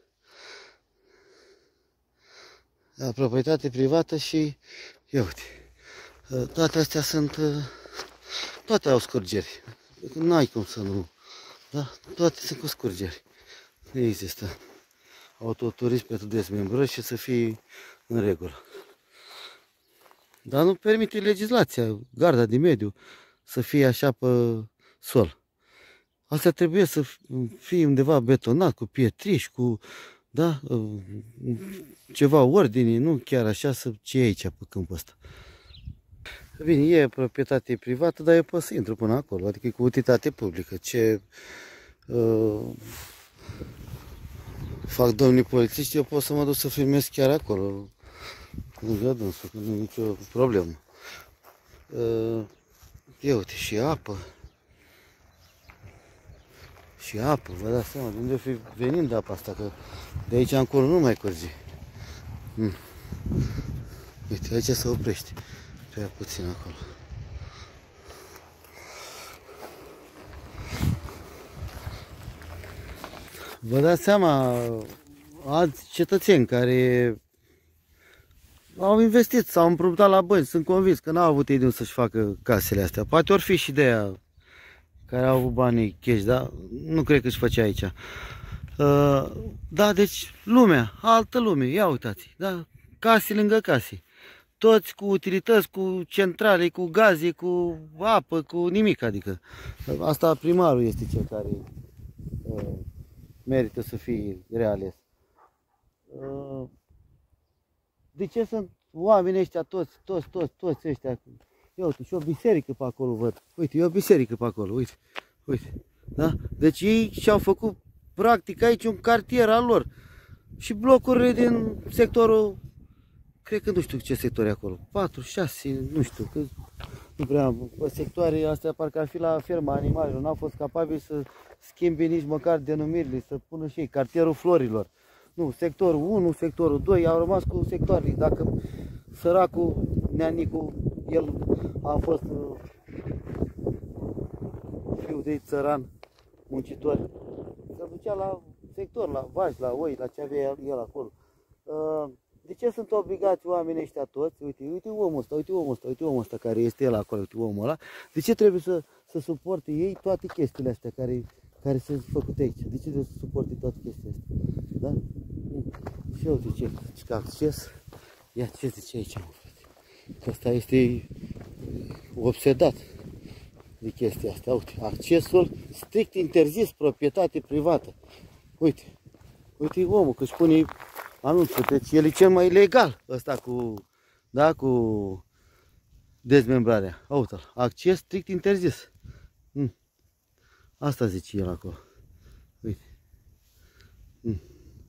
la proprietate privată și, ia uite, toate astea sunt, toate au scurgeri. N-ai cum să nu, da? Toate sunt cu scurgeri. Nu există autoturism pentru dezmembrări și să fie în regulă. Dar nu permite legislația, garda de mediu, să fie așa pe sol. Asta trebuie să fie undeva betonat, cu pietriș, cu, da, ceva ordine, nu chiar așa să ce e aici pe câmpul ăsta. Bine, e proprietate privată, dar eu pot să intru până acolo, adică e cu utilitate publică. Ce uh, fac domnii polițiști, eu pot să mă duc să filmez chiar acolo. Nu văd însă, că nu e nicio problemă. Uh, e, uite, și apă. Și apă, vă dați seama, de unde fi venind apa asta, că de aici încolo nu mai curge. Hmm. Uite, aici se oprește. Prea puțin acolo. Vă dați seama, alți cetățeni care au investit, s-au împrumutat la bani, sunt convins că n-au avut ei de unde să-și facă casele astea. Poate ori fi și de aia care au avut banii cash, dar nu cred că își făcea aici. Uh, da, deci lumea, altă lume, ia uitați, da, case lângă case. Toți cu utilități, cu centrale, cu gaze, cu apă, cu nimic, adică. Asta primarul este cel care uh, merită să fie reales. Uh, de ce sunt oamenii ăștia toți, toți, toți, toți ăștia? Ia uite, și o biserică pe acolo văd. Uite, e o biserică pe acolo, uite, uite. Da? Deci ei și-au făcut practic aici un cartier al lor. Și blocurile din sectorul, cred că nu știu ce sector e acolo, patru, șase, nu știu, că nu prea, pe sectoare astea parcă ar fi la ferma animalelor, n-au fost capabili să schimbe nici măcar denumirile, să pună și ei cartierul florilor. Nu, sectorul unu, sectorul doi, au rămas cu sectoarele. Dacă săracul Neanicu, el a fost uh, fiul de țăran, muncitor, se ducea la sector, la vaci, la oi, la ce avea el acolo. Uh, De ce sunt obligați oamenii ăștia toți? Uite, uite omul ăsta, uite omul ăsta, uite omul ăsta care este el acolo, uite omul ăla. De ce trebuie să, să suporte ei toate chestiile astea care, care sunt făcute aici? De ce trebuie să suporte toate chestiile astea? Da? Și uite ce, ce acces. Ia ce zice aici, mă, frate. Că ăsta este obsedat de chestia asta. Uite, accesul strict interzis, proprietate privată. Uite, uite omul că își pune anunțul, deci el e cel mai legal ăsta cu, da, cu dezmembrarea. Uite-l, acces strict interzis. Mm. Asta zice el acolo. Uite. Mm.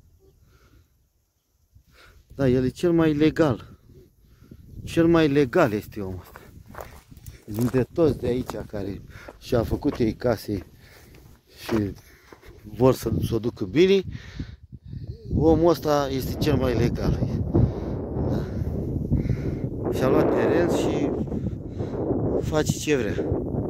Da, el e cel mai legal. Cel mai legal este omul ăsta. Dintre toți de aici care și-au făcut ei case și vor să s-o s-o ducă bine, omul ăsta este cel mai legal. Da. Și-a luat teren și face ce vrea.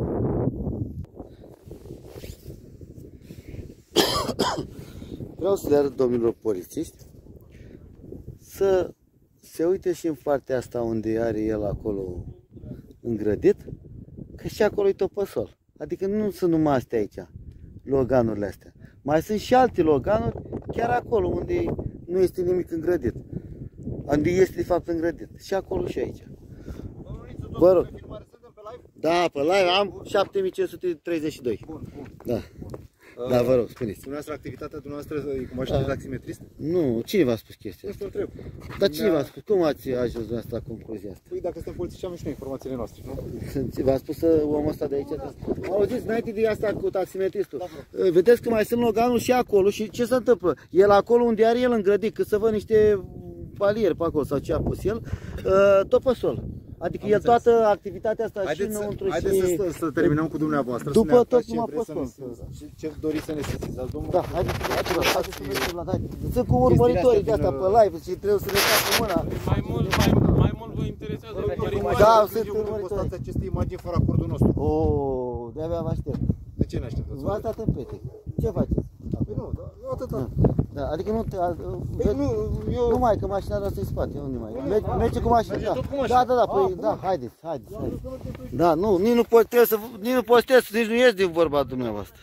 Vreau să le arăt domnilor polițiști să se uite și în partea asta unde are el acolo îngrădit, că și acolo e tot pe sol. Adică nu sunt numai astea aici, loganurile astea. Mai sunt și alte loganuri chiar acolo unde nu este nimic îngrădit. Unde este de fapt îngrădit. Și acolo și aici. Vă rog. Da, pe live am șapte mii cinci sute treizeci și doi.
Bun, bun.
Da. Da, vă rog, spuneți.
Dumneavoastră, activitatea dumneavoastră e cu mașină de taximetrist?
Nu, cine v-a spus chestia
Nu
asta?
știu, întreb.
Dar cine v-a spus? Cum ați ajuns dumneavoastră la concluzia asta?
Păi dacă suntem polițiști am și noi informațiile noastre, nu?
V-a spus omul ăsta de aici? Auziți, înainte de asta cu taximetristul. Vedeți că mai sunt loganul și acolo și ce se întâmplă? El acolo unde are el îngrădit, că să văd niște paliere pe acolo sau ce a pus el, tot pe sol. Adică
Am
el
înțeles.
toată activitatea asta
Haideți
și
să,
înăuntru
haideți
și...
să, să terminăm cu dumneavoastră,
După
să ne
tot
arătați
numai
ce vreți
pe
să ne,
sol.
ce, ce doriți să ne sesizați, domnul.
Da, haideți să mergem la haideți să mergem la hai. Sunt cu urmăritorii de asta pe live și trebuie să le facă mâna.
Mai mult, mai, mai mult vă interesează urmăritori.
Da,
sunt
sunt
urmăritori.
urmăritori.
Postați aceste imagini fără acordul nostru.
O, de-abia vă aștept.
De ce ne așteptați?
V-ați dat în pete. Ce faceți?
Păi nu, da, nu atâta.
Da, adică nu te...
Păi nu, eu...
Nu mai, că mașina noastră e în spate, unde mai? Merge, merge cu mașina,
Merge
da.
tot cu mașina.
Da, da, da, păi, da, haideți, haideți, haideți. Da, nu, nici nu postez, să, nici nu postez, nici nu ies din vorba dumneavoastră.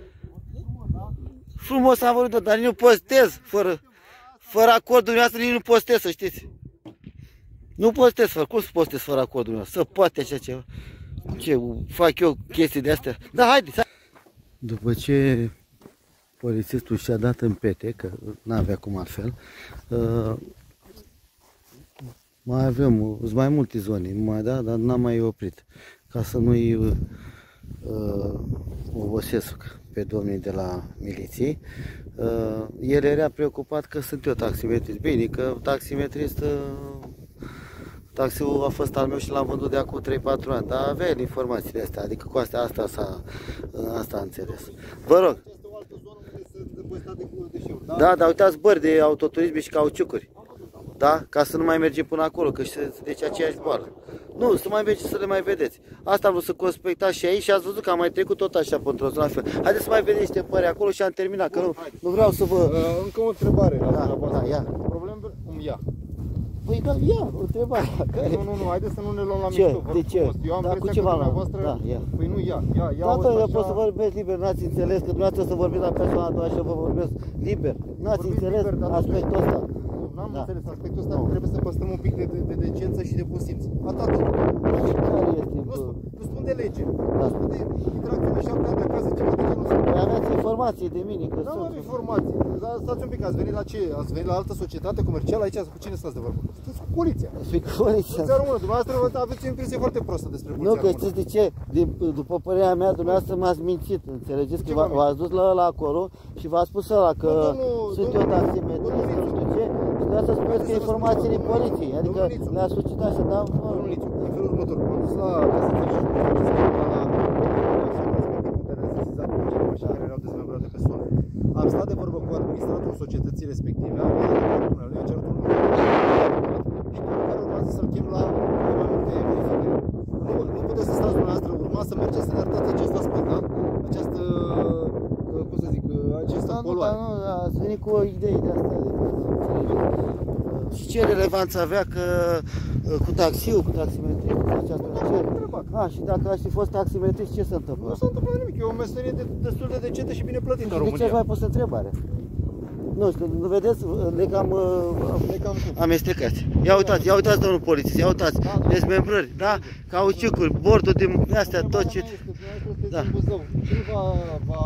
Frumos am vorbit, dar nici nu postez, fără, fără acordul dumneavoastră, nici nu postez, să știți. Nu postez, fără, cum să postez fără acordul dumneavoastră? Să poate așa ceva. Ce, fac eu chestii de astea? Da, haideți. După ce polițistul și-a dat în pete, că n-avea cum altfel, uh, mai avem, sunt mai multe zone, mai, da, dar n-am mai oprit, ca să nu-i uh, obosesc pe domnii de la miliție. Uh, el era preocupat că sunt eu taximetrist. Bine, că taximetrist, uh, taxiul a fost al meu și l-am vândut de acum trei patru ani, dar avea el informațiile astea, adică cu astea, asta s-a, asta a înțeles. Vă rog. Da, dar uitați bări de autoturisme și cauciucuri. Da? Ca să nu mai mergem până acolo, că deci aceeași boală. Nu, să mai mergeți să le mai vedeți. Asta am vrut să conspectați și aici și ați văzut că am mai trecut tot așa pentru o zonă fel. Haideți să mai vedeți niște pări acolo și am terminat, că nu, nu vreau să vă...
Uh, încă o întrebare. La
Da, da, ia.
Probleme? Cum ia?
Păi da, ia, o întrebare. Care?
Nu, nu, nu, haideți să nu ne luăm la
Ce?
mișto.
De ce?
Eu am
Da, cu
impresia
ceva
că
la-
dumneavoastră...
da, ia.
Păi nu, ia, ia, ia.
Tată,
ăsta
eu pot
așa-
să vorbesc liber, n-ați înțeles că dumneavoastră să vorbiți la persoana a doua și eu vă vorbesc liber. N-ați
Vorbiți
înțeles
liber, dar
aspectul ăsta.
Nu, n-am
Da.
înțeles aspectul ăsta, trebuie să păstrăm un pic de, de, de decență și de bun simț. Atât.
Care este?
Nu, spun, nu spun de lege.
Da.
Nu spun de infracțiune șapte ani de acasă, ceva de genul ăsta.
Păi aveți informații de mine că
Nu am
sunt.
informații. Dar stați un pic, ați venit la ce? Ați venit la altă societate comercială aici? Cu cine stați de vorbă? Stați cu poliția.
Spui cu poliția.
Poliția română, dumneavoastră aveți o impresie foarte prostă despre
Nu,
poliția
că
română.
știți de ce? De, după părerea mea, dumneavoastră m-ați mințit, înțelegeți? Că
Ce
v-a-
v-am
v-ați dus la ăla acolo și v-a spus ăla că
Nu, domnul-
sunt eu
domnul-
taximetrist,
domnul
nu știu ce, și dumneavoastră spuneți că
Să vă
informațiile
spun,
poliției, adică
domnul Nițu.
le-a suscitat și da,
Domnul Nițu, în felul următor, m-am dus la gazetă și la mașini care erau dezmembrate pe sol. Am stat de vorbă cu administratorul societății respective, am văzut că până le-a cerut un număr și care urmează să-l chem la mai multe verificări. Nu, nu puteți să stați dumneavoastră, urma să mergeți să ne arătați acest aspect, da? Această, cum să zic, această
da, nu,
poluare.
dar nu, ați venit cu o idee de asta. De, și ce relevanță avea că cu taxiul, cu taximetristul, cu această ce? A, și dacă aș fi fost taximetrist, ce se întâmplă?
Nu s-a întâmplat nimic, e o meserie de, destul de decentă și bine plătită în
De ce
România.
aș mai pus întrebare? Nu știu, nu vedeți, le cam,
Le cam cum?
amestecați. Ia uitați, ia uitați, domnul polițist, ia uitați, dezmembrări, da? Cauciucuri, bordul din astea, tot ce... Da.
Cine va, va,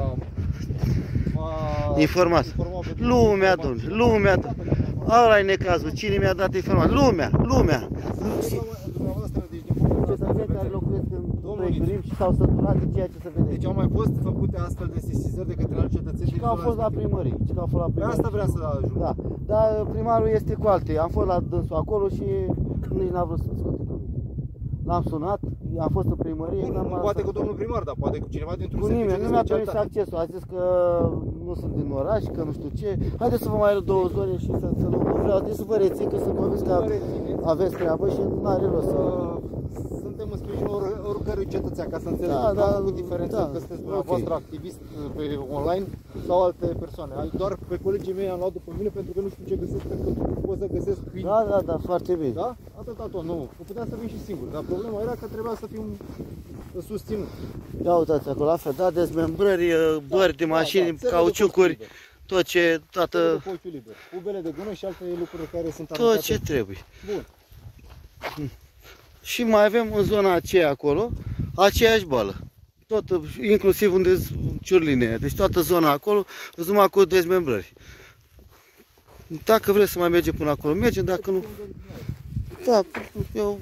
va
Informat.
informa pe
Lumea, domnule, lumea. Ăla e necazul, cine mi-a dat informații? Lumea, lumea.
Dumneavoastră, deci din punctul ăsta de
Cetățeni care
vedere,
locuiesc în
Domnul
Pregurim și s-au săturat de ceea ce se vede.
deci au mai fost făcute astfel de sesizări de către alți cetățeni
Și
din
că au
zona
fost la
respectivă.
primărie, și că au fost la
Pe
primărie.
asta vrea să ajung.
Da, dar primarul este cu alte. Am fost la dânsul acolo și nici n-a vrut să discute cu mine. L-am sunat, am fost în primărie.
Bun,
n-am
nu
mai
poate
lăsat.
cu domnul primar, dar poate cu cineva dintr-un
Cu
serviciu
nimeni,
de
nu mi-a permis
specialitate.
accesul, a zis că nu sunt din oraș, că nu știu ce. Haideți să vă mai arăt două zone și să, să nu, nu vreau, trebuie să vă rețin, că sunt convins că
Vă rețineți.
aveți treabă și nu are rost să...
Uh, Suntem în sprijinul or, oricărui cetățean, ca să înțelegem.
Da,
Da,
da,
da, cu diferența
da,
că sunteți
ok.
dumneavoastră activist pe online sau alte persoane. Doar pe colegii mei am luat după mine pentru că nu știu ce găsesc, pentru că nu pot să găsesc câini.
Da, da, da, foarte bine.
Da? Atâta tot, nu. Nu puteam să vin și singur, dar problema era că trebuia să fiu susținut.
Ia uitați acolo, la fel, da, dezmembrări, bări de mașini,
da, da,
cauciucuri, tot ce, toată,
Cu ochiul liber. Pubele de gunoi și alte lucruri care sunt
tot
aruncate.
ce trebuie.
Bun.
Și mai avem în zona aceea acolo, aceeași boală. Tot, inclusiv unde ciurline, deci toată zona acolo, sunt numai cu dezmembrări. Dacă vreți să mai mergem până acolo, mergem, dacă nu... Da, eu...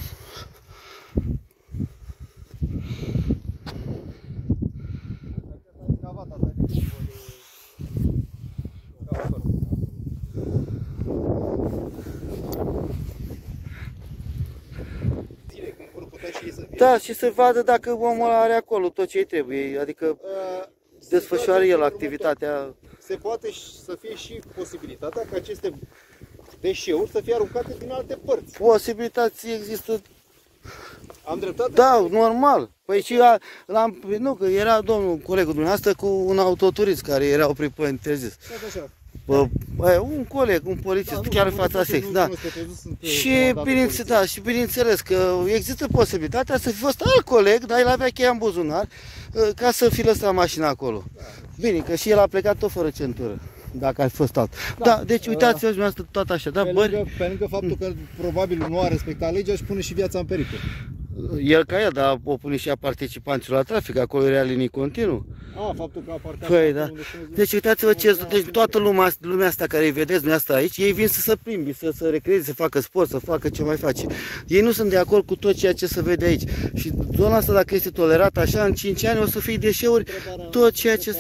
Da, și să vadă dacă omul ăla are acolo tot ce îi trebuie, adică desfășoară el activitatea.
Se poate să fie și posibilitatea ca aceste deșeuri să fie aruncate din alte părți.
Posibilități există.
Am dreptate?
Da, normal. Păi și l-am, nu, că era domnul colegul dumneavoastră cu un autoturist care era oprit pe interzis. Bă, bă, un coleg, un polițist, da, chiar în fața sex, da. Și bineînțeles, da, și bineînțeles că există posibilitatea să fi fost alt coleg, dar el avea cheia în buzunar, ca să fi lăsat mașina acolo. Bine, că și el a plecat tot fără centură, dacă ar fi fost alt. Da, da, deci uitați-vă dumneavoastră tot așa, da,
pe lângă, pe lângă faptul că probabil nu a respectat legea și pune și viața în pericol.
El ca ea, dar o pune și a participanților la trafic, acolo era linii continuu.
A, faptul că a parcat.
Păi, da. Deci uitați-vă ce, deci toată lumea, lumea asta care îi vedeți dumneavoastră aici, ei vin să se plimbi, să se recreeze, să facă sport, să facă ce mai face. Ei nu sunt de acord cu tot ceea ce se vede aici. Și zona asta, dacă este tolerată așa, în cinci ani o să fie deșeuri, tot ceea ce...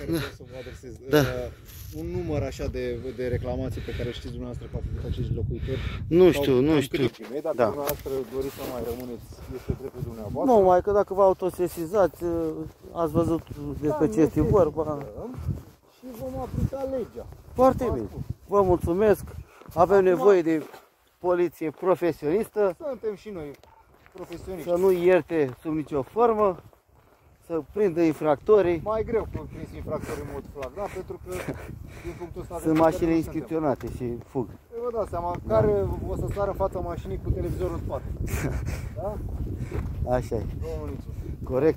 Da. Da. Un număr așa de, de reclamații pe care știți dumneavoastră că au făcut acești locuitori?
Nu știu, nu știu.
Dacă
da.
dumneavoastră doriți să mai rămâneți, este dreptul dumneavoastră.
Nu, mai că dacă vă autosesizați, ați văzut despre ce este vorba.
Și vom aplica legea.
Foarte bine. Vă mulțumesc. Avem nevoie de poliție profesionistă.
Suntem și noi profesioniști.
Să nu ierte sub nicio formă. Să prindă infractorii.
Mai greu când prins infractorii în mod flagrant, pentru că din punctul ăsta
sunt mașini inscripționate și fug.
Vă dați seama, care o să sară în fața mașinii cu televizorul în spate. Da?
Așa e. Corect.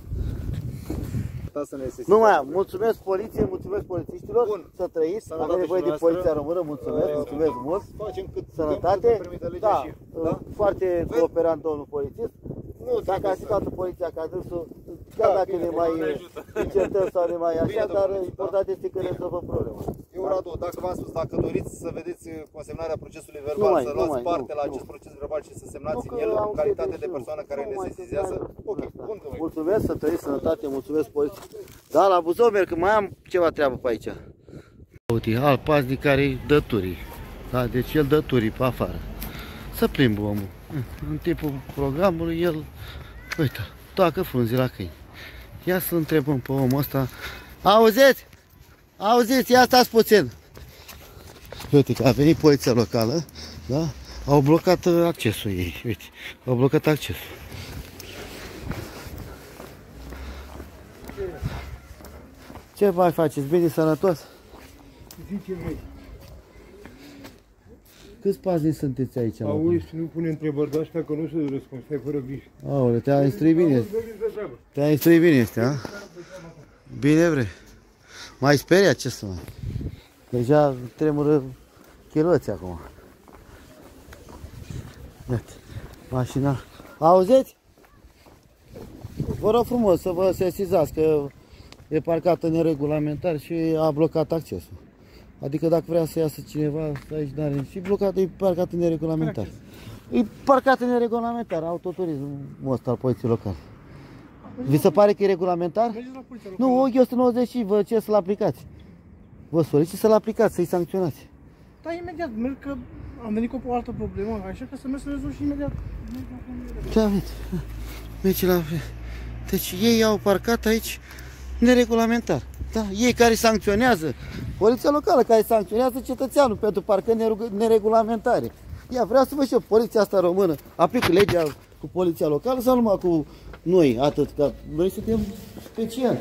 Să ne
nu mai am. Mulțumesc poliție, mulțumesc polițiștilor. Bun. Să trăiți. Avem nevoie de poliția română. Mulțumesc, uh, mulțumesc mult.
Facem cât
sănătate. Da.
Și, da?
Foarte cooperant domnul polițist. Nu, dacă a zis toată poliția ca dânsul, chiar da, dacă bine, ne mai încertăm sau ne mai așa, bine, dar important este că rezolvăm problema.
Eu, Radu, dacă v-am spus, dacă doriți să vedeți consemnarea procesului verbal, mai, să luați mai, parte nu, la acest nu. proces verbal și să semnați în el în calitate de persoană care ne sesizează, ok, bun, domnule.
Mulțumesc, să trăiți sănătate, mulțumesc poliție. Da, la Buzău merg, că mai am ceva treabă pe aici. Uite, alt paznic care dă turii. Da, deci el dă turii pe afară. Să plimbă omul. În timpul programului el, uite, toacă frunze la câini. Ia să întrebăm pe omul ăsta. Auziți? Auziți, ia stați puțin. Uite că a venit poliția locală, da? Au blocat accesul ei, uite, au blocat accesul. Ce mai faceți? Bine, sănătos?
Zice-mi.
Câți paznici sunteți aici?
Auzi, nu pune întrebări de astea că nu se răspund, stai fără griji.
Aole, te-a instruit bine. Te-a instruit bine este, a? Bine vrei. Mai speriat, ce să mai... Deja tremură chiloții acum. Iată, mașina. Auziți? Vă rog frumos să vă sesizați că e parcată neregulamentar și a blocat accesul. Adică dacă vrea să iasă cineva, aici n-are și blocat, e parcat neregulamentar. E parcat neregulamentar, autoturismul ăsta al poliției locale. Vi se pare că e regulamentar? Nu, o o nouăzeci și vă cer să-l aplicați. Vă solicit să-l aplicați, să-i sancționați.
Da, imediat, merg că am venit cu o altă problemă, așa că să merg să rezolv și imediat.
Da, uite, merge la... Deci ei au parcat aici neregulamentar. Da, ei care sancționează, poliția locală care sancționează cetățeanul pentru parcări neregulamentare. Ia, vreau să văd și eu, poliția asta română aplică legea cu poliția locală sau numai cu noi, atât, că noi suntem speciali.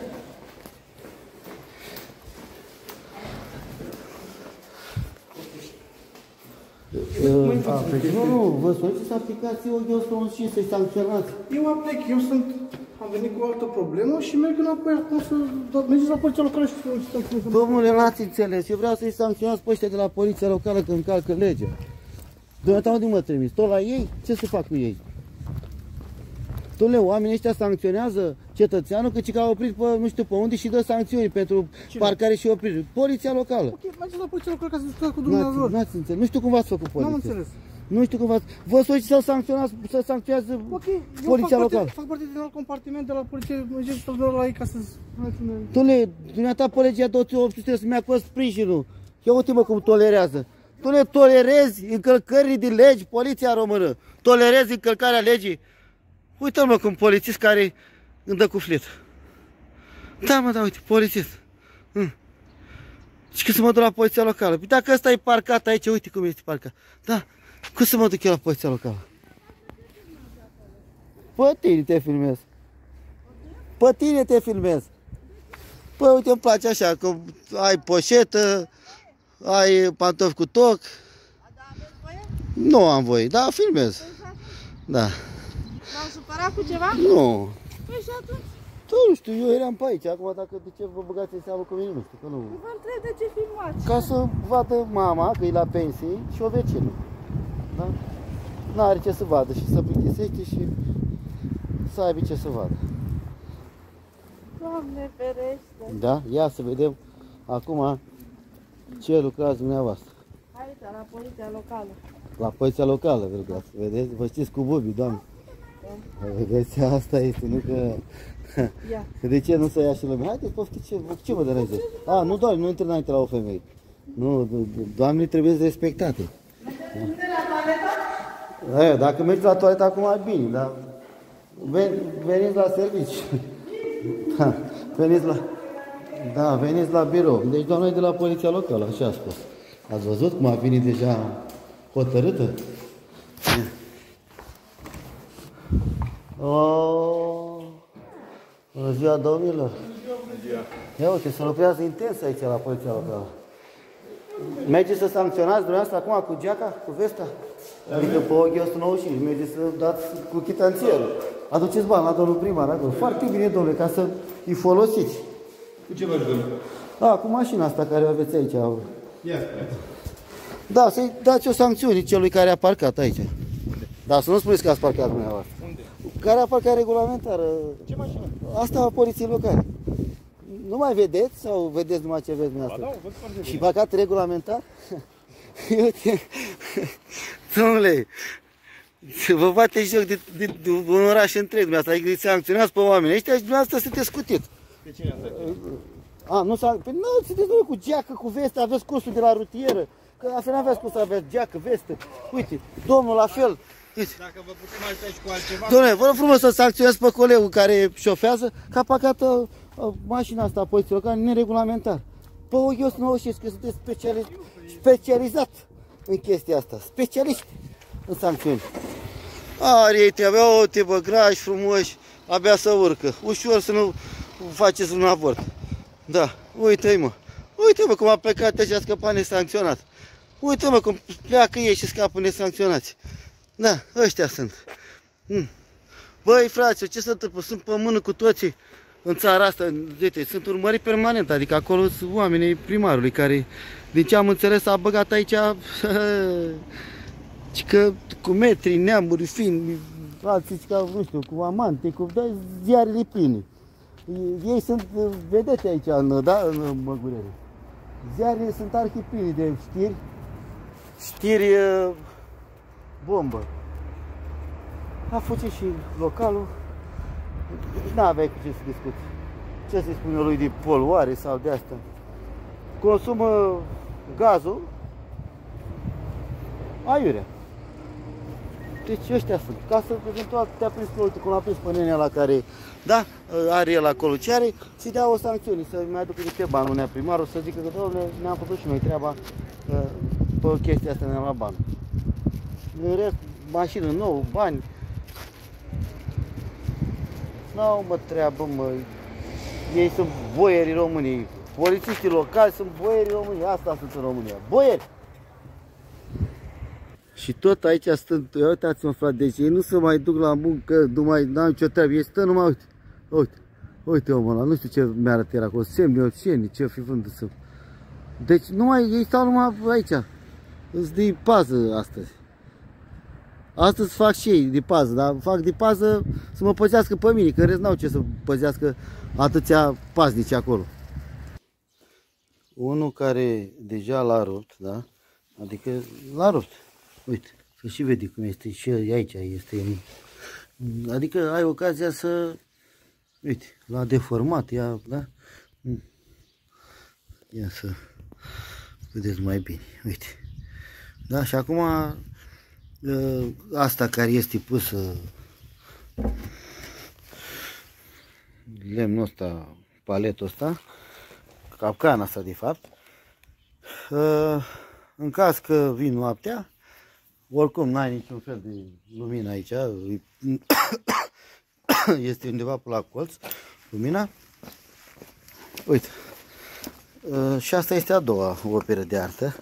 Nu, nu, vă solicit să aplicați o o nouăzeci și cinci să-i sancționați.
Eu aplic, eu sunt am venit cu o altă problemă și merg înapoi acum să... Mergeți la poliția locală și să solicităm.
Domnule, n-ați înțeles. Eu vreau să-i sancționați pe ăștia de la poliția locală că încalcă legea. Dumneata unde mă trimis? Tot la ei? Ce să fac cu ei? Dom'le, oamenii ăștia sancționează cetățeanul că a oprit pe nu știu pe unde și dă sancțiuni pentru Cine? parcare și oprire. Poliția locală.
Ok, mergeți la poliția locală ca să discutați cu dumneavoastră.
N-ați înțeles. Nu știu cum v-ați făcut poliția.
N-am înțeles.
Nu știu cum v-ați... Vă solicit să sancționați, să sancționează
okay,
poliția
fac
locală.
Parte, fac parte din alt compartiment de la poliție, mergeți să la ei ca să spuneți unde...
Dom'le, dumneata pe legea două mii opt sute să-mi ia sprijinul. Ia uite-mă cum tolerează. Dom'le, tolerezi încălcării din legi, poliția română. Tolerezi încălcarea legii. Uite-mă cum polițist care îmi dă cu flit. Da, mă, da, uite, polițist. Hm. Și când să mă duc la poliția locală? Păi dacă ăsta e parcat aici, uite cum este parcat. Da, cum să mă duc eu la poliția locală? Pe tine te filmez. Pe tine te filmez. Păi uite, îmi place așa, că ai poșetă, ai pantofi cu toc. Nu am voie, dar filmez. Da.
V-am supărat cu ceva?
Nu.
Păi și atunci?
Nu știu, eu eram pe aici, acum dacă de ce vă băgați în seamă cu mine, nu știu, că nu...
Vă întreb de ce filmați?
Ca să vadă mama, că e la pensie, și o vecină. Da? N-are ce să vadă și să plictisește și să aibă ce să vadă.
Doamne ferește!
Da? Ia să vedem acum ce lucrați dumneavoastră.
Aici, la poliția locală.
La poliția locală, vreau să vedeți? Vă știți cu bubii, doamne. Vedeți, asta este, nu că...
Ia.
De ce nu să ia și lumea? Haideți, poftiți, ce, ce vă deranjează? A, nu, doamne, nu intră înainte la o femeie. Nu, doamne, trebuie respectate. Da, dacă mergi la toaletă acum e bine, dar ven, veniți la serviciu. Da, veniți la... Da, veniți la birou. Deci doamna e de la poliția locală, așa a spus. Ați văzut cum a venit deja hotărâtă? Oh, bună ziua, domnilor! Ia uite, se lucrează intens aici la poliția locală. Mergeți să sancționați dumneavoastră acum cu geaca, cu vesta? Adică pe ochii o sută nouăzeci și cinci, mergeți să dați cu chitanțierul. Aduceți bani la domnul primar acolo. Foarte bine, domnule, ca să-i folosiți.
Cu ce vă ajutăm?
Da, cu mașina asta care o aveți aici.
Ia
Da, să-i dați o sancțiune celui care a parcat aici. Da, să nu spuneți că ați parcat dumneavoastră.
Unde?
Care a parcat regulamentară.
Ce mașină?
Asta a poliției locale. Nu mai vedeți sau vedeți numai ce vedeți dumneavoastră?
Ba da, văd foarte bine.
Și parcat regulamentar? Uite, domnule, vă bate joc de, de, de un oraș întreg dumneavoastră, adică îi sancționați pe oameni ăștia și dumneavoastră sunteți scutit.
Pe cine ați dat?
A, nu s-a... Păi nu, sunteți numai cu geacă, cu vestă, aveți cursul de la rutieră. Că asta nu aveți cum să aveți geacă, vestă. Uite, domnul la fel. Uite.
Dacă vă putem ajuta și cu altceva...
Dom'le, vă rog frumos să sancționați pe colegul care șofează că a parcat uh, uh, mașina asta a poliției locale neregulamentar. Pe ochii o să nu știți că sunteți speciali... specializat în chestia asta. Specialiști în sancțiuni. Are ei treaba, uite bă, grași, frumoși, abia să urcă. Ușor să nu faceți un avort. Da, uite-i mă. Uite-mă cum a plecat ăștia, a scăpat nesancționat. Uite-mă cum pleacă ei și scapă nesancționați. Da, ăștia sunt. Mm. Băi, fraților, ce se întâmplă? Sunt pe mână cu toții în țara asta. Uite, sunt urmăriți permanent, adică acolo sunt oamenii primarului care, din ce am înțeles, a băgat aici că cu metri, neamuri, fini, alții ca, nu știu, cu amante, cu da, ziarele pline. Ei sunt vedete aici, în, da, în Măgurele. Ziarele sunt arhipline de știri, știri bombă. A fugit și localul, n-aveai cu ce să discuți. Ce să-i spune lui de poluare sau de asta. Consumă gazul aiurea. Deci ăștia sunt. Ca să, eventual, te-a prins pe uite, cum a prins pe nenea la care, da, are el acolo ce are, să-i dea o sancțiune, să mai aducă niște bani unea primarul, să zică că, doamne, ne-am făcut și noi treaba, pe chestia asta ne-am luat bani. În rest, mașină nouă, bani. N-au mă treabă, mă. Ei sunt boierii României. Polițiștii locali sunt boierii României. Asta sunt în România. Boieri! Și tot aici stând, uitați-mă frate, deci ei nu se mai duc la muncă, nu mai n-am nicio treabă, ei stă numai, uite, Uite, uite omul ăla, nu știu ce mi-arătă era acolo, semniocenii, ce fi vândut să... Deci numai, ei stau numai aici, îți de pază astăzi. Astăzi fac și ei de pază, dar fac de pază să mă păzească pe mine, că în rest n-au ce să păzească atâția paznici acolo. Unul care deja l-a rupt, da? Adică l-a rupt. Uite, să și vede cum este și aici este. Adică ai ocazia să... Uite, l-a deformat, ia, da? Ia să vedeți mai bine, uite. Da, și acum asta care este pusă, lemnul ăsta, paletul ăsta, capcana asta de fapt, în caz că vin noaptea, oricum n-ai niciun fel de lumină aici, este undeva pe la colț, lumina. Uite, și asta este a doua operă de artă.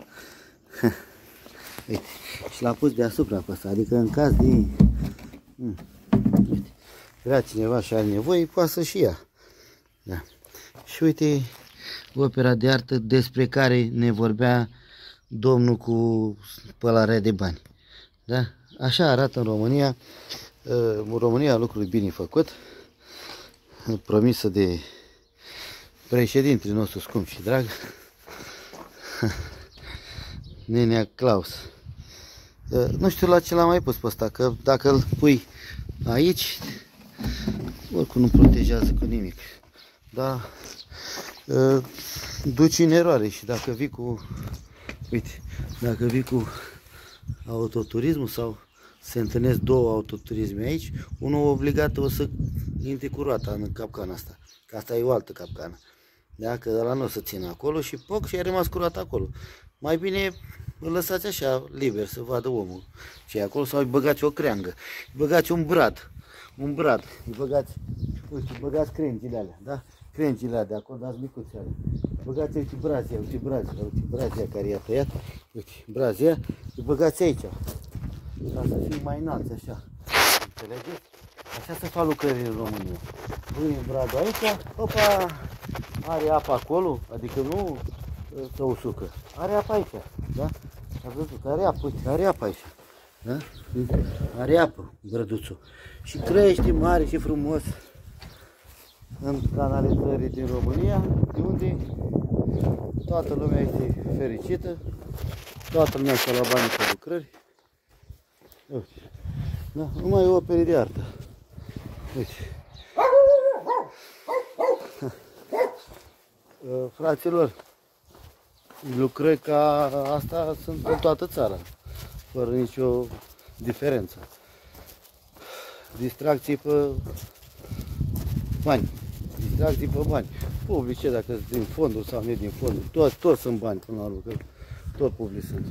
Uite, și l-a pus deasupra pe asta, adică în caz de... Uite, vrea cineva și are nevoie, poate să și ia. Da. Și uite, opera de artă despre care ne vorbea domnul cu pălarea de bani. Da? Așa arată în România, în România lucruri bine făcut, promisă de președintele nostru scump și drag, Nenea Claus. Nu știu la ce l-am mai pus pe ăsta, că dacă îl pui aici, oricum nu protejează cu nimic. Dar duci în eroare și dacă vii cu, uite, dacă vii cu autoturismul sau se întâlnesc două autoturisme aici, unul obligat o să intre cu roata în capcana asta, că asta e o altă capcană. Da? Că ăla nu o să țină acolo și poc și a rămas cu roata acolo. Mai bine îl lăsați așa liber să vadă omul ce e acolo sau îi băgați o creangă, îi băgați un brad, un brad, îi băgați, uite, îi băgați crengile alea, da? Crengile alea de acolo, dați micuțe alea. Băgați, uite, brazia, uite, brazia, uite, brazia care i-a tăiat, uite, brazia, îi băgați aici, ca să fie mai înalți, așa, înțelegeți? Așa se fac lucrările în România. Pune bradul aici, opa, are apă acolo, adică nu se usucă, are apă aici, da? Ați văzut că are apă, uite, are apă aici, da? Are apă, brăduțul. Și crește mare și frumos în canalizării din România, de unde toată lumea este fericită, toată lumea și-a luat banii pe lucrări. Uite, da? Numai opere de artă. Uite. Fraților, lucrări ca asta sunt în toată țara, fără nicio diferență. Distracții pe bani, distracții pe bani, publice, dacă sunt din fonduri sau nu din fonduri, toți, toți sunt bani până la urmă, că tot public sunt.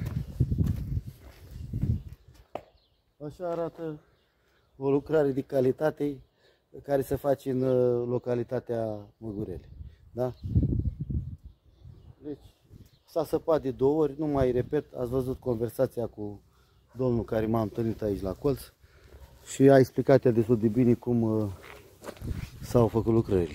Așa arată o lucrare de calitate care se face în localitatea Măgurele. Da? Deci s-a săpat de două ori, nu mai repet, ați văzut conversația cu domnul care m-a întâlnit aici la colț și a explicat destul de bine cum uh, s-au făcut lucrările.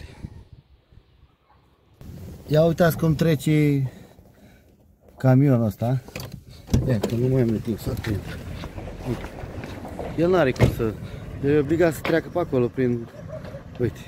Ia uitați cum trece camionul ăsta. Ia, că nu mai am timp să prind. El n-are cum să... E obligat să treacă pe acolo prin... Uite.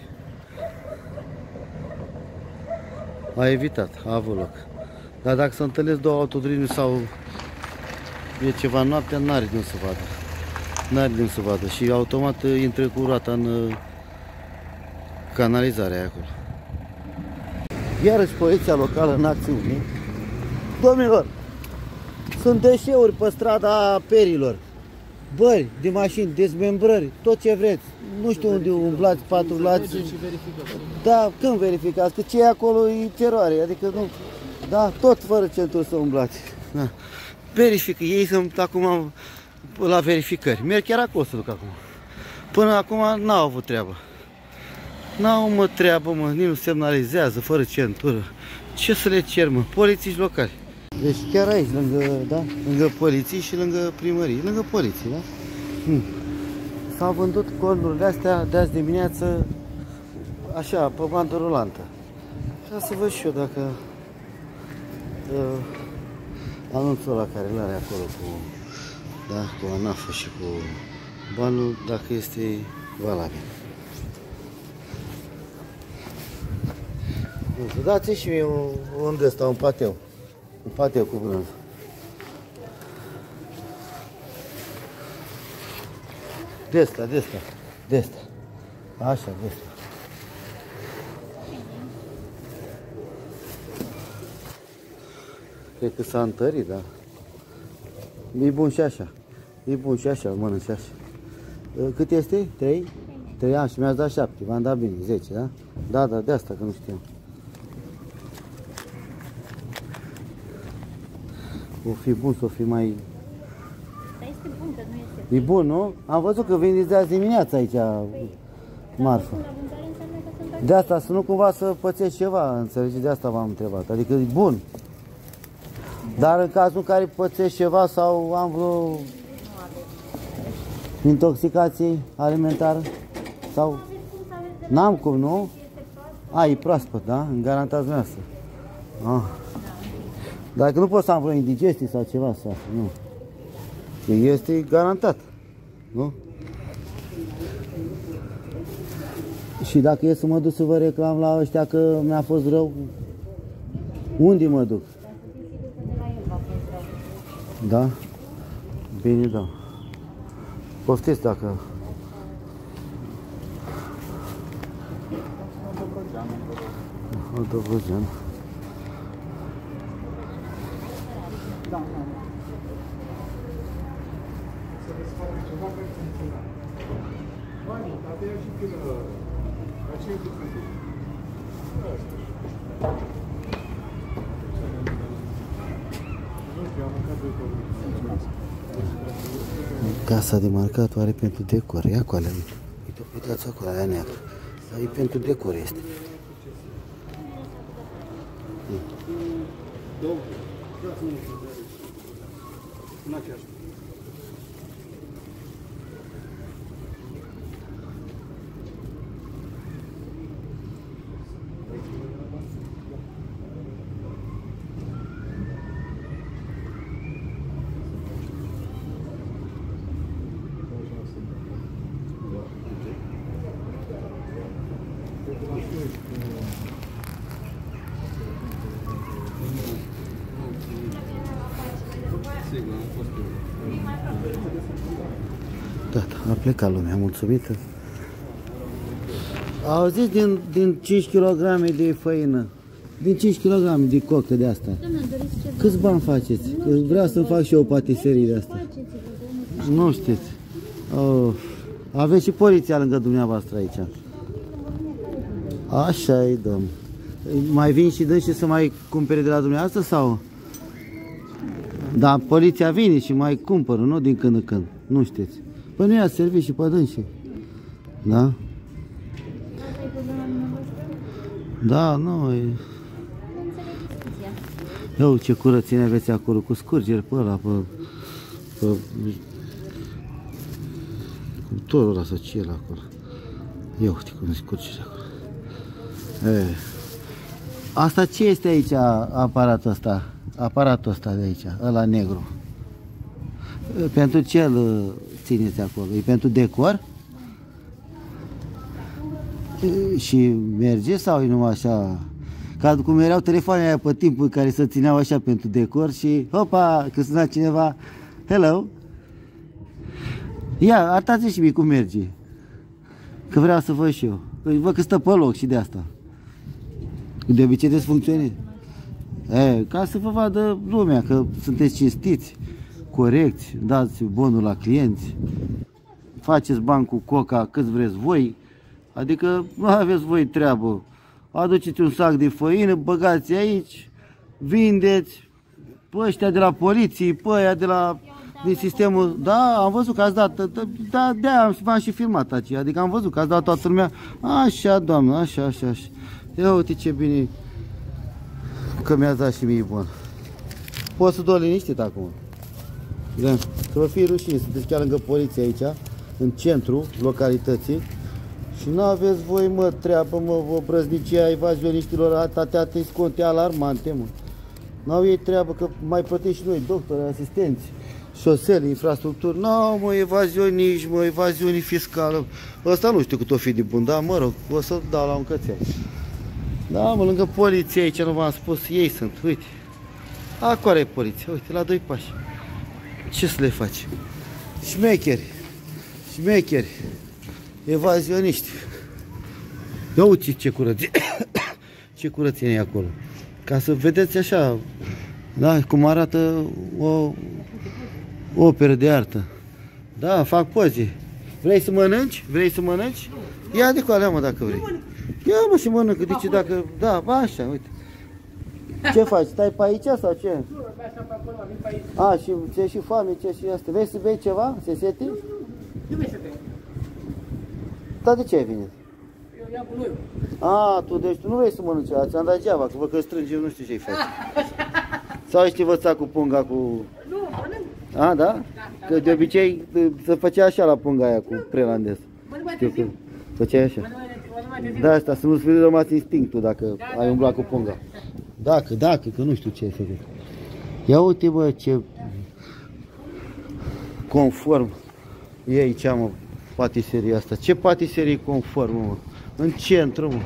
A evitat, a avut loc. Dar dacă se întâlnesc două autoturisme sau e ceva noaptea, n-are de unde să vadă. N-are de unde să vadă și automat intră cu roata în canalizarea acolo. Iarăși poliția locală în acțiune. Domnilor, sunt deșeuri pe strada Perilor. Bări de mașini, dezmembrări, tot ce vreți. Nu știu unde umblați, patrulați. Da, când verificați? Că ce e acolo e teroare, adică nu... Da, tot fără centuri să umblați. Da. Verifică, ei sunt acum la verificări. Merg chiar acolo să duc acum. Până acum n-au avut treabă. N-au mă treabă, mă, nici nu semnalizează, fără centură. Ce să le cer, mă? Polițiști locali. Deci chiar aici, lângă, da? Lângă poliții și lângă primărie, lângă poliții, da? Hmm. S-au vândut cornurile astea de azi dimineață așa, pe bandă rulantă. Ca să văd și eu dacă uh, anunțul ăla care l-are acolo cu, da, cu ANAF și cu banul, dacă este valabil. Nu știu, dați și mie un, un de ăsta, un pateu. Un pateu cu brânză. De ăsta, de ăsta, de ăsta. Așa, de ăsta. Cred că s-a întărit, da. E bun și așa. E bun și așa, mănânc și așa. Cât este? trei? trei ani și mi-ați dat șapte. V-am dat bine, zece, da? Da, da, de asta că nu știam. O fi bun, să o fi mai...
Dar este bun, că nu este...
E bun, nu? Am văzut că veniți de azi dimineața aici, marfă. De asta, să nu cumva să pățești ceva, înțelegeți? De asta v-am întrebat. Adică e bun. Dar în cazul în care pățești ceva sau am vreo intoxicație alimentară? Sau... N-am cum, nu? A, e proaspăt, da? În garantați dumneavoastră. Ah. Dacă nu pot să am vreo indigestie sau ceva, sau nu. Este garantat, nu? Și dacă e să mă duc să vă reclam la ăștia că mi-a fost rău, unde mă duc? Da? Bine, da. Poftiți dacă... Dobrogjan. Da, casa de marcat are pentru decor. Ia cu alea, uite, uitați acolo, aia neagră. E pentru decor este. Da, a plecat lumea mulțumită. Auziți din, din cinci kilograme de făină, din cinci kilograme de cocă de asta. Câți bani faceți? Că vreau să-mi fac și eu o patiserie de asta. Nu știți. Oh. Aveți și poliția lângă dumneavoastră aici. Așa-i, domn. Mai vin și dâns și să mai cumpere de la dumneavoastră sau? Da, poliția vine și mai cumpără, nu din când în când. Nu știți. Păi nu i-a servit și pe dânsii. Da? Da, nu e... Eu, ce curățenie aveți acolo, cu scurgeri pe ăla, pe... pe... cu torul ăla sau ce e acolo. Eu, uite cum e scurgeri acolo. E. Asta ce este aici, aparatul ăsta? Aparatul ăsta de aici, ăla negru. Pentru ce îl țineți acolo? E pentru decor? Și merge sau e numai așa? Ca cum erau telefoanele aia pe timpul care se țineau așa pentru decor și hopa, că suna cineva, hello? Ia, arătați și mie cum merge. Că vreau să văd și eu. Văd că stă pe loc și de asta. De obicei desfuncționează. E, ca să vă vadă lumea că sunteți cinstiți, corecți, dați bonul la clienți, faceți bani cu coca cât vreți voi, adică nu aveți voi treabă. Aduceți un sac de făină, băgați aici, vindeți, pe ăștia de la poliție, pe ăia de la din sistemul, da, am văzut că ați dat, da, de-aia v-am și filmat aici, adică am văzut că ați dat toată lumea, așa, doamnă, așa, așa, așa. Ia uite ce bine că mi-ați dat și mie bun. Pot să doar liniștit acum. Da. Să vă fie rușine, sunteți chiar lângă poliție aici, în centru localității Și nu aveți voi, mă, treabă, mă, vă brăznicia evazioniștilor, atâtea disconte alarmante, mă. N-au ei treabă că mai plătim și noi, doctori, asistenți, șosele, infrastructuri. N-au, mă, evazioniști, mă, evaziunii fiscală. Ăsta nu știu cât o fi de bun, dar, mă rog, o să dau la un cățel. Da, mă, lângă poliție aici, nu v-am spus, ei sunt, uite. Acolo e poliția, uite, la doi pași. Ce să le faci? Șmecheri, șmecheri, evazioniști. Ia uite ce curăție, ce curățenie e acolo. Ca să vedeți așa, da, cum arată o operă de artă. Da, fac poze. Vrei să mănânci? Vrei să mănânci? Ia de coalea, mă, dacă vrei. Ia, mă, și mănâncă, deci dacă... Da, așa, uite. Ce faci? Stai pe aici sau ce? A, și ți-e și foame, ce și asta. Vrei să bei ceva? Se seti?
Nu vrei să bei.
Dar de ce ai venit?
Eu iau bunuiul.
A, tu, deci tu nu vrei să mănânci, ți-am dat geaba, că vă că strângem, nu știu ce-i faci. Sau ești învățat cu punga cu...
Nu, mănânc.
A, da? Că de obicei se făcea așa la punga aia cu prelandez.
Mănânc mai târziu.
Făceai așa.
Mănânc mai târziu.
Da, asta, să nu-ți fi rămas instinctul dacă ai umblat cu punga. Dacă, dacă, că nu știu ce ai făcut. Ia uite, bă, ce conform e aici, mă, patiseria asta. Ce patiserie conform, mă? În centru, mă.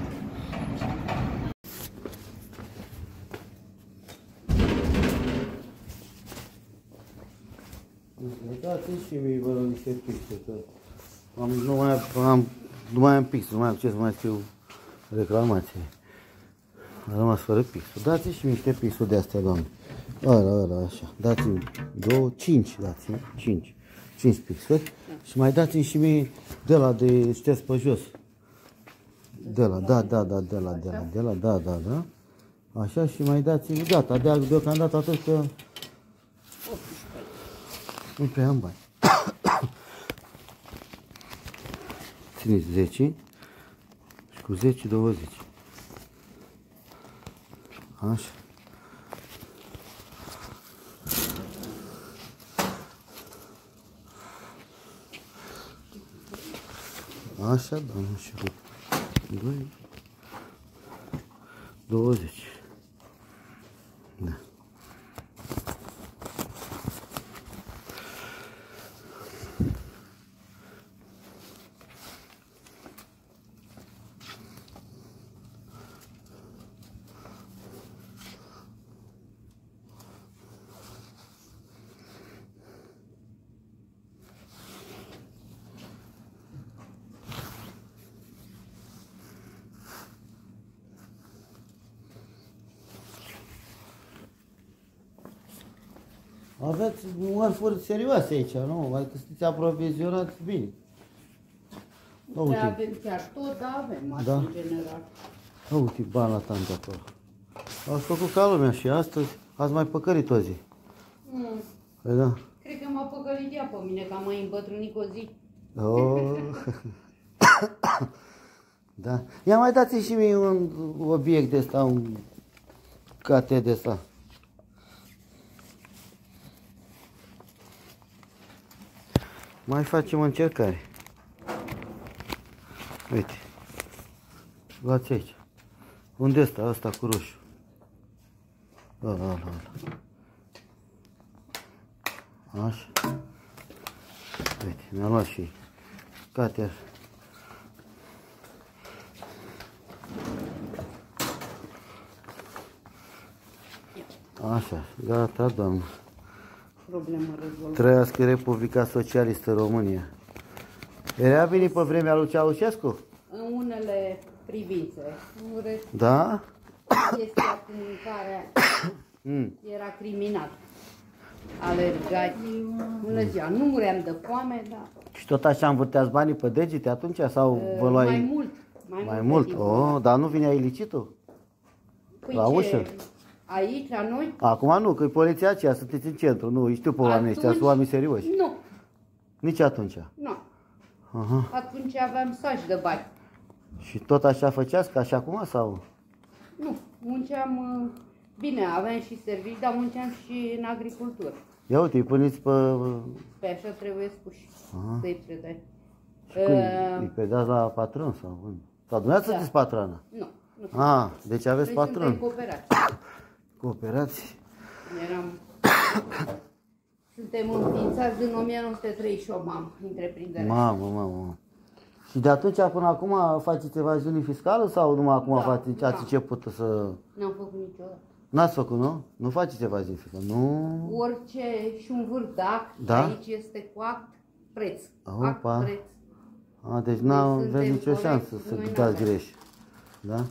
Dați-mi și mie, vă rog, niște pixuri, că am, nu, mai am, nu mai am pixuri, nu mai am ce să mai scriu reclamație. Am rămas fără pixuri. Dați-mi și mie niște pixuri de astea, doamne. Ăla, ăla, așa. Dați-mi două, cinci, dați-mi, cinci. Cinci pixuri. Și mai dați-mi și mie de la de șters pe jos. De la, da, da, da, de la, de la, de la, da, da, da. Așa și mai dați-mi, gata, de, deocamdată atât că nu prea am bani. Țineți zece și cu zece, douăzeci. Așa. Așa, doamne, și cu doi, douăzeci. Da. Aveți mărfuri serioase aici, nu? Mai că sunteți aprovizionați bine.
Nu prea avem chiar tot, dar avem asta,
Da.
în general.
Uite, bani la tante acolo. Ați făcut ca lumea și astăzi ați mai păcărit o zi.
Mm.
Păi da.
Cred că m-a păcălit ea pe mine, că am mai îmbătrânit o zi.
Oh. Da. Ia mai dați și mie un obiect de ăsta, un cate de ăsta. Mai facem o încercare. Uite. Luați aici. Unde ăsta? Ăsta cu roșu. Ăla, ăla, ăla. Așa. Uite, mi-am luat și cater. Așa, gata, doamnă.
Problemă rezolvată.
Trăiască Republica Socialistă România. Era bine pe vremea lui Ceaușescu?
În unele privințe. În rest,
Da?
chestia cu mâncarea
Mm.
era criminal. Alergați. Bună ziua, nu muream de foame, dar
Și tot așa învârteați banii pe degete atunci sau vă luai...
mai mult. Mai,
Mai
mult.
mult? Oh, dar nu vinea ilicitul?
Păi
La
ce,
ușă?
Aici, la noi?
Acum nu, că e poliția aceea, sunteți în centru, nu, îi știu pe oamenii ăștia, sunt oameni serioși.
Nu,
Nici atunci.
nu.
Aha.
Atunci aveam saci de bani.
Și tot așa făceați ca și acum sau?
Nu, munceam, uh, bine, aveam și servicii, dar munceam și în agricultură.
Ia uite, îi puneți pe...
Pe așa trebuie spuși,
Aha.
să-i predai.
Cum?
Uh,
Îi predați la patron sau unde? Sau dumneavoastră
Da.
sunteți patroană?
Nu. nu
Ah, deci aveți
Noi
patron.
suntem cooperați.
Cooperați?
Eram... Suntem înființați din o mie nouă sute treizeci și opt, mam, întreprinderea.
Mamă, mamă, mamă. Și de atunci până acum faceți evaziune fiscală sau numai acum
Da,
faceți,
da.
ați început să...
N-am făcut niciodată.
N-ați făcut, nu? Nu faceți evaziune fiscală, nu?
Orice și un vârf de act,
Da?
aici este cu act, preț.
Opa.
Act, preț.
A, deci n-aveți
suntem
nicio
corecți,
șansă să
noi
dați
n-avem.
greș. Da?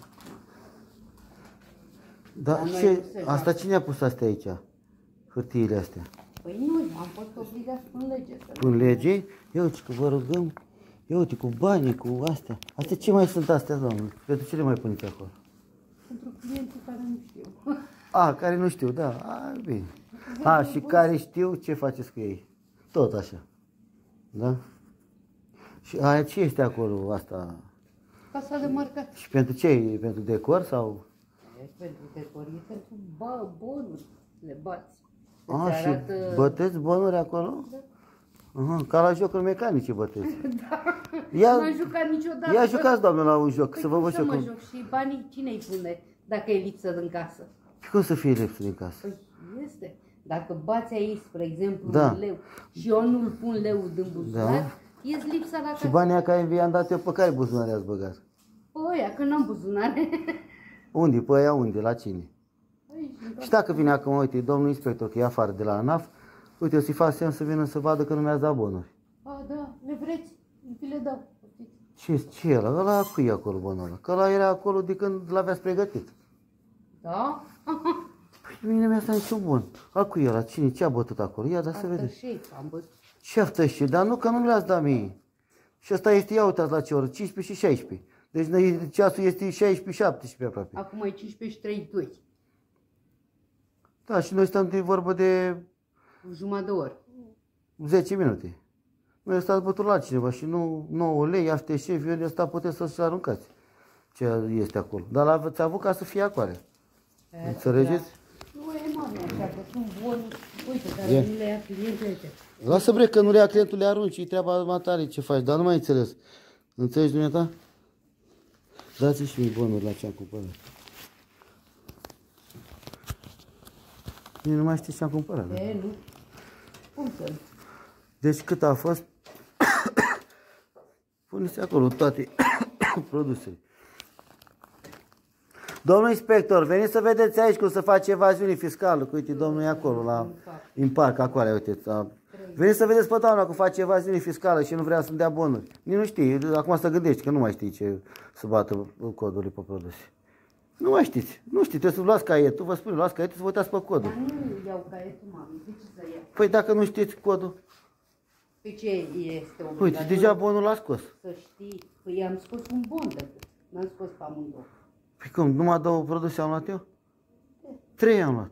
Da,
Dar noi
ce,
nu se
asta
joacă.
cine a pus astea aici? Hârtiile astea?
Păi nu, am fost obligați în lege să
În lege? Ia uite că vă rugăm. Ia uite cu banii, cu astea. Astea ce mai sunt astea, doamne? Pentru ce le mai puneți acolo?
Pentru clienții care nu știu.
A, care nu știu, da. A, bine. A, și care știu ce faceți cu ei. Tot așa. Da? Și aia ce este acolo, asta?
Casa de marcat.
Și pentru ce? E pentru decor sau?
E pentru decor, e pentru ba, bonuri, le bați.
A,
Îți
și
arată-
băteți bonuri acolo?
Da.
Aha, ca la jocuri mecanice băteți.
Da.
Ia-
N-am jucat niciodată.
Ia jucați, doamne, la un joc,
Păi
să vă
cum
văd
să
și
mă
cum.
joc? Și banii cine îi pune dacă e lipsă din casă?
Și cum să fie lipsă din casă?
Păi este. Dacă bați aici, spre exemplu,
Da.
un leu și eu nu-l pun leu din buzunar,
Da.
ies lipsa la
Și
casă.
banii aia care vi-am dat eu, pe care buzunare ați băgat?
Pe ăia, că n-am buzunare.
Unde? Pe aia unde? La cine?
Aici, în
Și dacă vine acum, uite, domnul inspector, că e afară de la ANAF, uite, o să-i fac semn să vină să vadă că nu mi-ați dat bonuri.
A, da, le vreți? Vi le dau.
Ce, ce e ăla? Ăla cui e acolo bonul ăla? Că ăla era acolo de când l-aveați pregătit.
Da?
Păi mine mi-a stat niciun bon. Al cui e ăla? Cine? Ce a bătut acolo? Ia, da să vedeți.
Aftershave, am văzut.
Ce aftershave? Dar nu, că nu mi l-ați dat mie. Și ăsta este, ia uitați la ce oră, cincisprezece și șaisprezece. Deci noi- ceasul este șaisprezece șaptesprezece aproape.
Acum e cincisprezece și treizeci și doi.
Da, și noi stăm de vorbă de
Jumătate de oră.
zece minute. Noi stați bătut la cineva și nu nouă lei, aftershave, eu ăsta puteți să-și aruncați ce este acolo. Dar l-ați avut ca să fie acolo. Înțelegeți?
Nu e mare așa, că sunt bonuri, uite, care
Ia.
nu le ia clientul ăștia.
Lasă bre că nu le ia clientul, le arunci, e treaba matare ce faci, dar nu mai înțeles. Înțelegi dumneata? Dați-mi și mie bonuri la ce am cumpărat. Mie nu mai știu ce am cumpărat. Da?
E, nu? Cum să nu?
Deci cât a fost? Puneți acolo toate produsele. Domnul inspector, veniți să vedeți aici cum să face evaziune fiscală. Că uite, domnul e acolo, la Imparc, acolo, uite. A... Veniți să vedeți pe doamna cum face evaziune fiscală și nu vrea să-mi dea bonuri. Nici nu știi, acum să gândești că nu mai știi ce să bată codurile pe produse. Nu mai știți, nu știi, trebuie să luați caietul, vă spun, luați caietul să vă uitați pe codul.
Dar nu iau caietul, mami, de ce să iau?
Păi dacă nu știți codul,
Pe ce este obligatoriu?
uite, deja bonul l-a scos.
Să știi, păi am scos un bon decât, n-am scos pe amândouă.
Păi cum, numai două produse am luat eu? Trei am luat.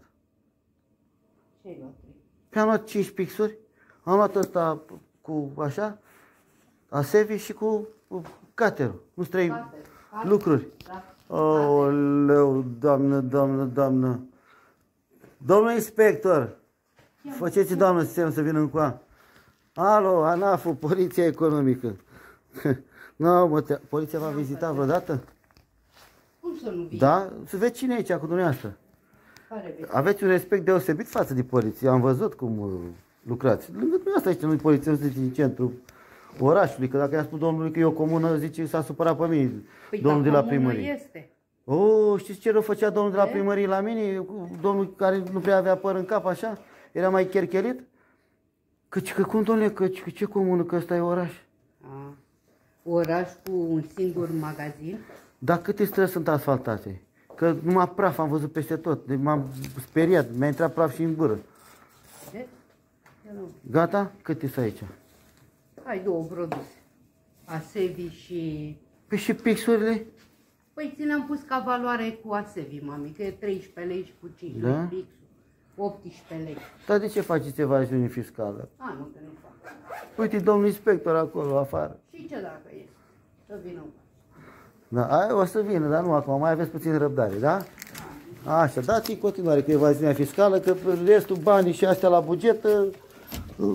Ce ai luat?
Păi am luat cinci pixuri, am luat ăsta cu așa, Asevi și cu, cu caterul. Nu trei
Cater.
lucruri.
Da.
Oleu, doamnă, doamnă, doamnă. Domnul inspector, faceți doamnă semn să vină încoa. Alo, ANAF-ul, Poliția Economică. Nu, mă, te... poliția v-a vizitat vreodată?
Cum să nu vii?
Da? Să vezi cine e aici cu dumneavoastră.
Care vezi?
Aveți un respect deosebit față de poliție. Am văzut cum uh, lucrați. Lângă dumneavoastră aici, nu-i poliție, nu sunteți din centru orașului. Că dacă i-a spus domnului că e o comună, zice, s-a supărat pe mine,
Păi
domnul de
da,
la
comună
primărie.
este.
Oh, știți ce rău făcea domnul de la primărie la mine? Domnul care nu prea avea păr în cap, așa? Era mai cherchelit? Căci că cum, domnule, căci că ce comună, că ăsta e oraș?
A, oraș cu un singur magazin.
Dar câte străzi sunt asfaltate? Că numai praf am văzut peste tot. Deci m-am speriat, mi-a intrat praf și în gură.
De? Eu nu.
Gata? Câte sunt aici?
Ai două produse. Asevi și...
Păi și pixurile?
Păi ți le-am pus ca valoare cu Asevi, mami, că e treisprezece lei și cu cinci
Da?
lei pixul. optsprezece lei.
Dar de ce faceți evaziune fiscală?
A, nu, că nu fac.
Uite, domnul inspector acolo, afară.
Și ce dacă e? Să vină.
Da, aia o să vină, dar nu acum, mai aveți puțin răbdare, da? Așa, dați în continuare cu evaziunea fiscală, că restul banii și astea la buget, uh,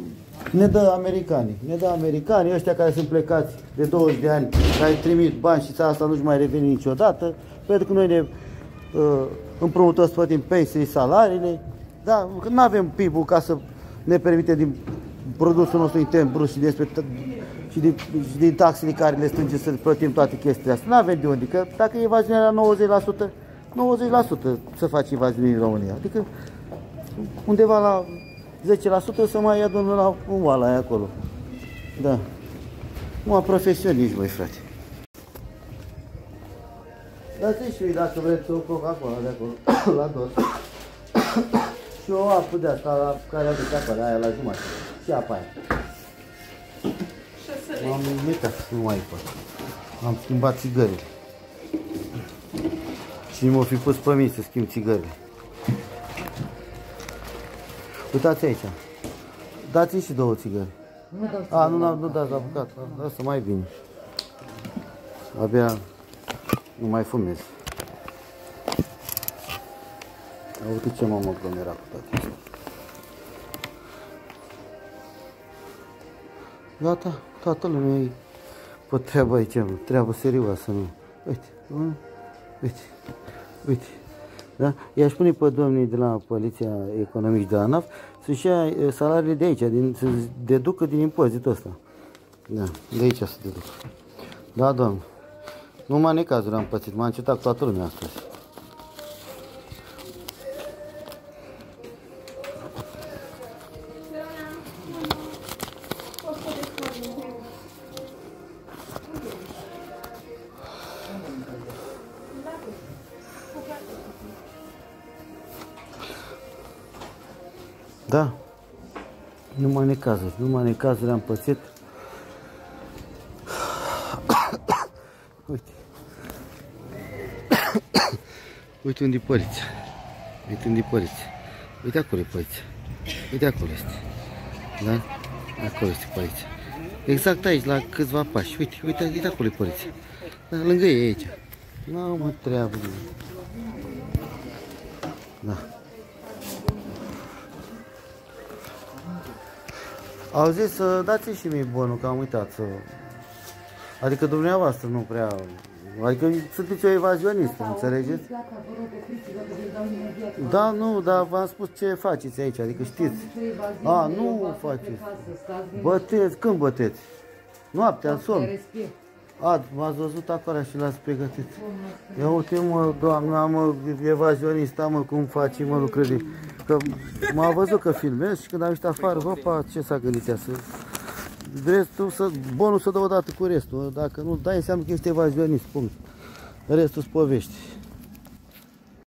Ne dă americanii, ne dă americanii, ăștia care sunt plecați de douăzeci de ani, care trimit bani și țara asta nu-și mai reveni niciodată, pentru că noi ne uh, împrumutăm să plătim pensii, salariile, da, nu avem P I B-ul ca să ne permite din produsul nostru intern brut și, despre, și, din, și din taxele care le strânge să plătim toate chestiile astea. Nu avem de unde, că dacă evaziunea la nouăzeci la sută, nouăzeci la sută să faci evaziune în România, adică undeva la zece la sută să mai adună la oala aia acolo. Da. Numai profesioniști, băi, frate. Dați-i și dacă vreți o Coca-Cola de acolo, la dos. Și o apă de asta, la care aduce apă, aia la jumătate. Și apa aia. M-am uitat, nu mai pot. Am schimbat țigările. Și m-o fi pus pe mine să schimb țigările. Uitați aici. Dați-i și două țigări.
Nu dau
A, nu, nu, nu dați la bucat. Asta mai bine. Abia nu mai fumez. Uite ce m-am aglomerat cu toate astea. Gata, toată lumea e pe treabă aici, treabă serioasă, nu? Uite, uite, uite. Da? I-aș pune pe domnii de la Poliția Economică de la ANAF să-și ia salariile de aici, din, să deducă din impozitul ăsta. Da, de aici să deducă. Da, doamne. Numai necazuri am pățit, m-a încetat cu toată lumea astăzi. Da, numai necazuri, numai necazuri am pățit. Uite. Uite unde-i părița. Uite unde-i părița. Uite acolo e părița. Uite acolo este. Da? Acolo este părița. Exact aici, la câțiva pași. Uite, uite, uite acolo e părița. Da, lângă ei aici. Nu mă treabă. Da. Au zis să dați și mie bonul, că am uitat să... Adică dumneavoastră nu prea... Adică sunteți o evazionistă, înțelegeți? Da, nu, dar v-am spus ce faceți aici, adică știți. A, nu faceți. Băteți, când băteți? Noaptea, în somn. A, m-ați văzut acolo și l-ați pregătit. Ia uite mă, doamna, mă, evazionista, mă, cum faci, mă, lucrări. Că m-a văzut că filmez și când am ieșit afară, hopa, ce s-a gândit ea să... Restul, să, bonul să dă odată cu restul, dacă nu dai, înseamnă că ești evazionist, punct. Restul-ți povești.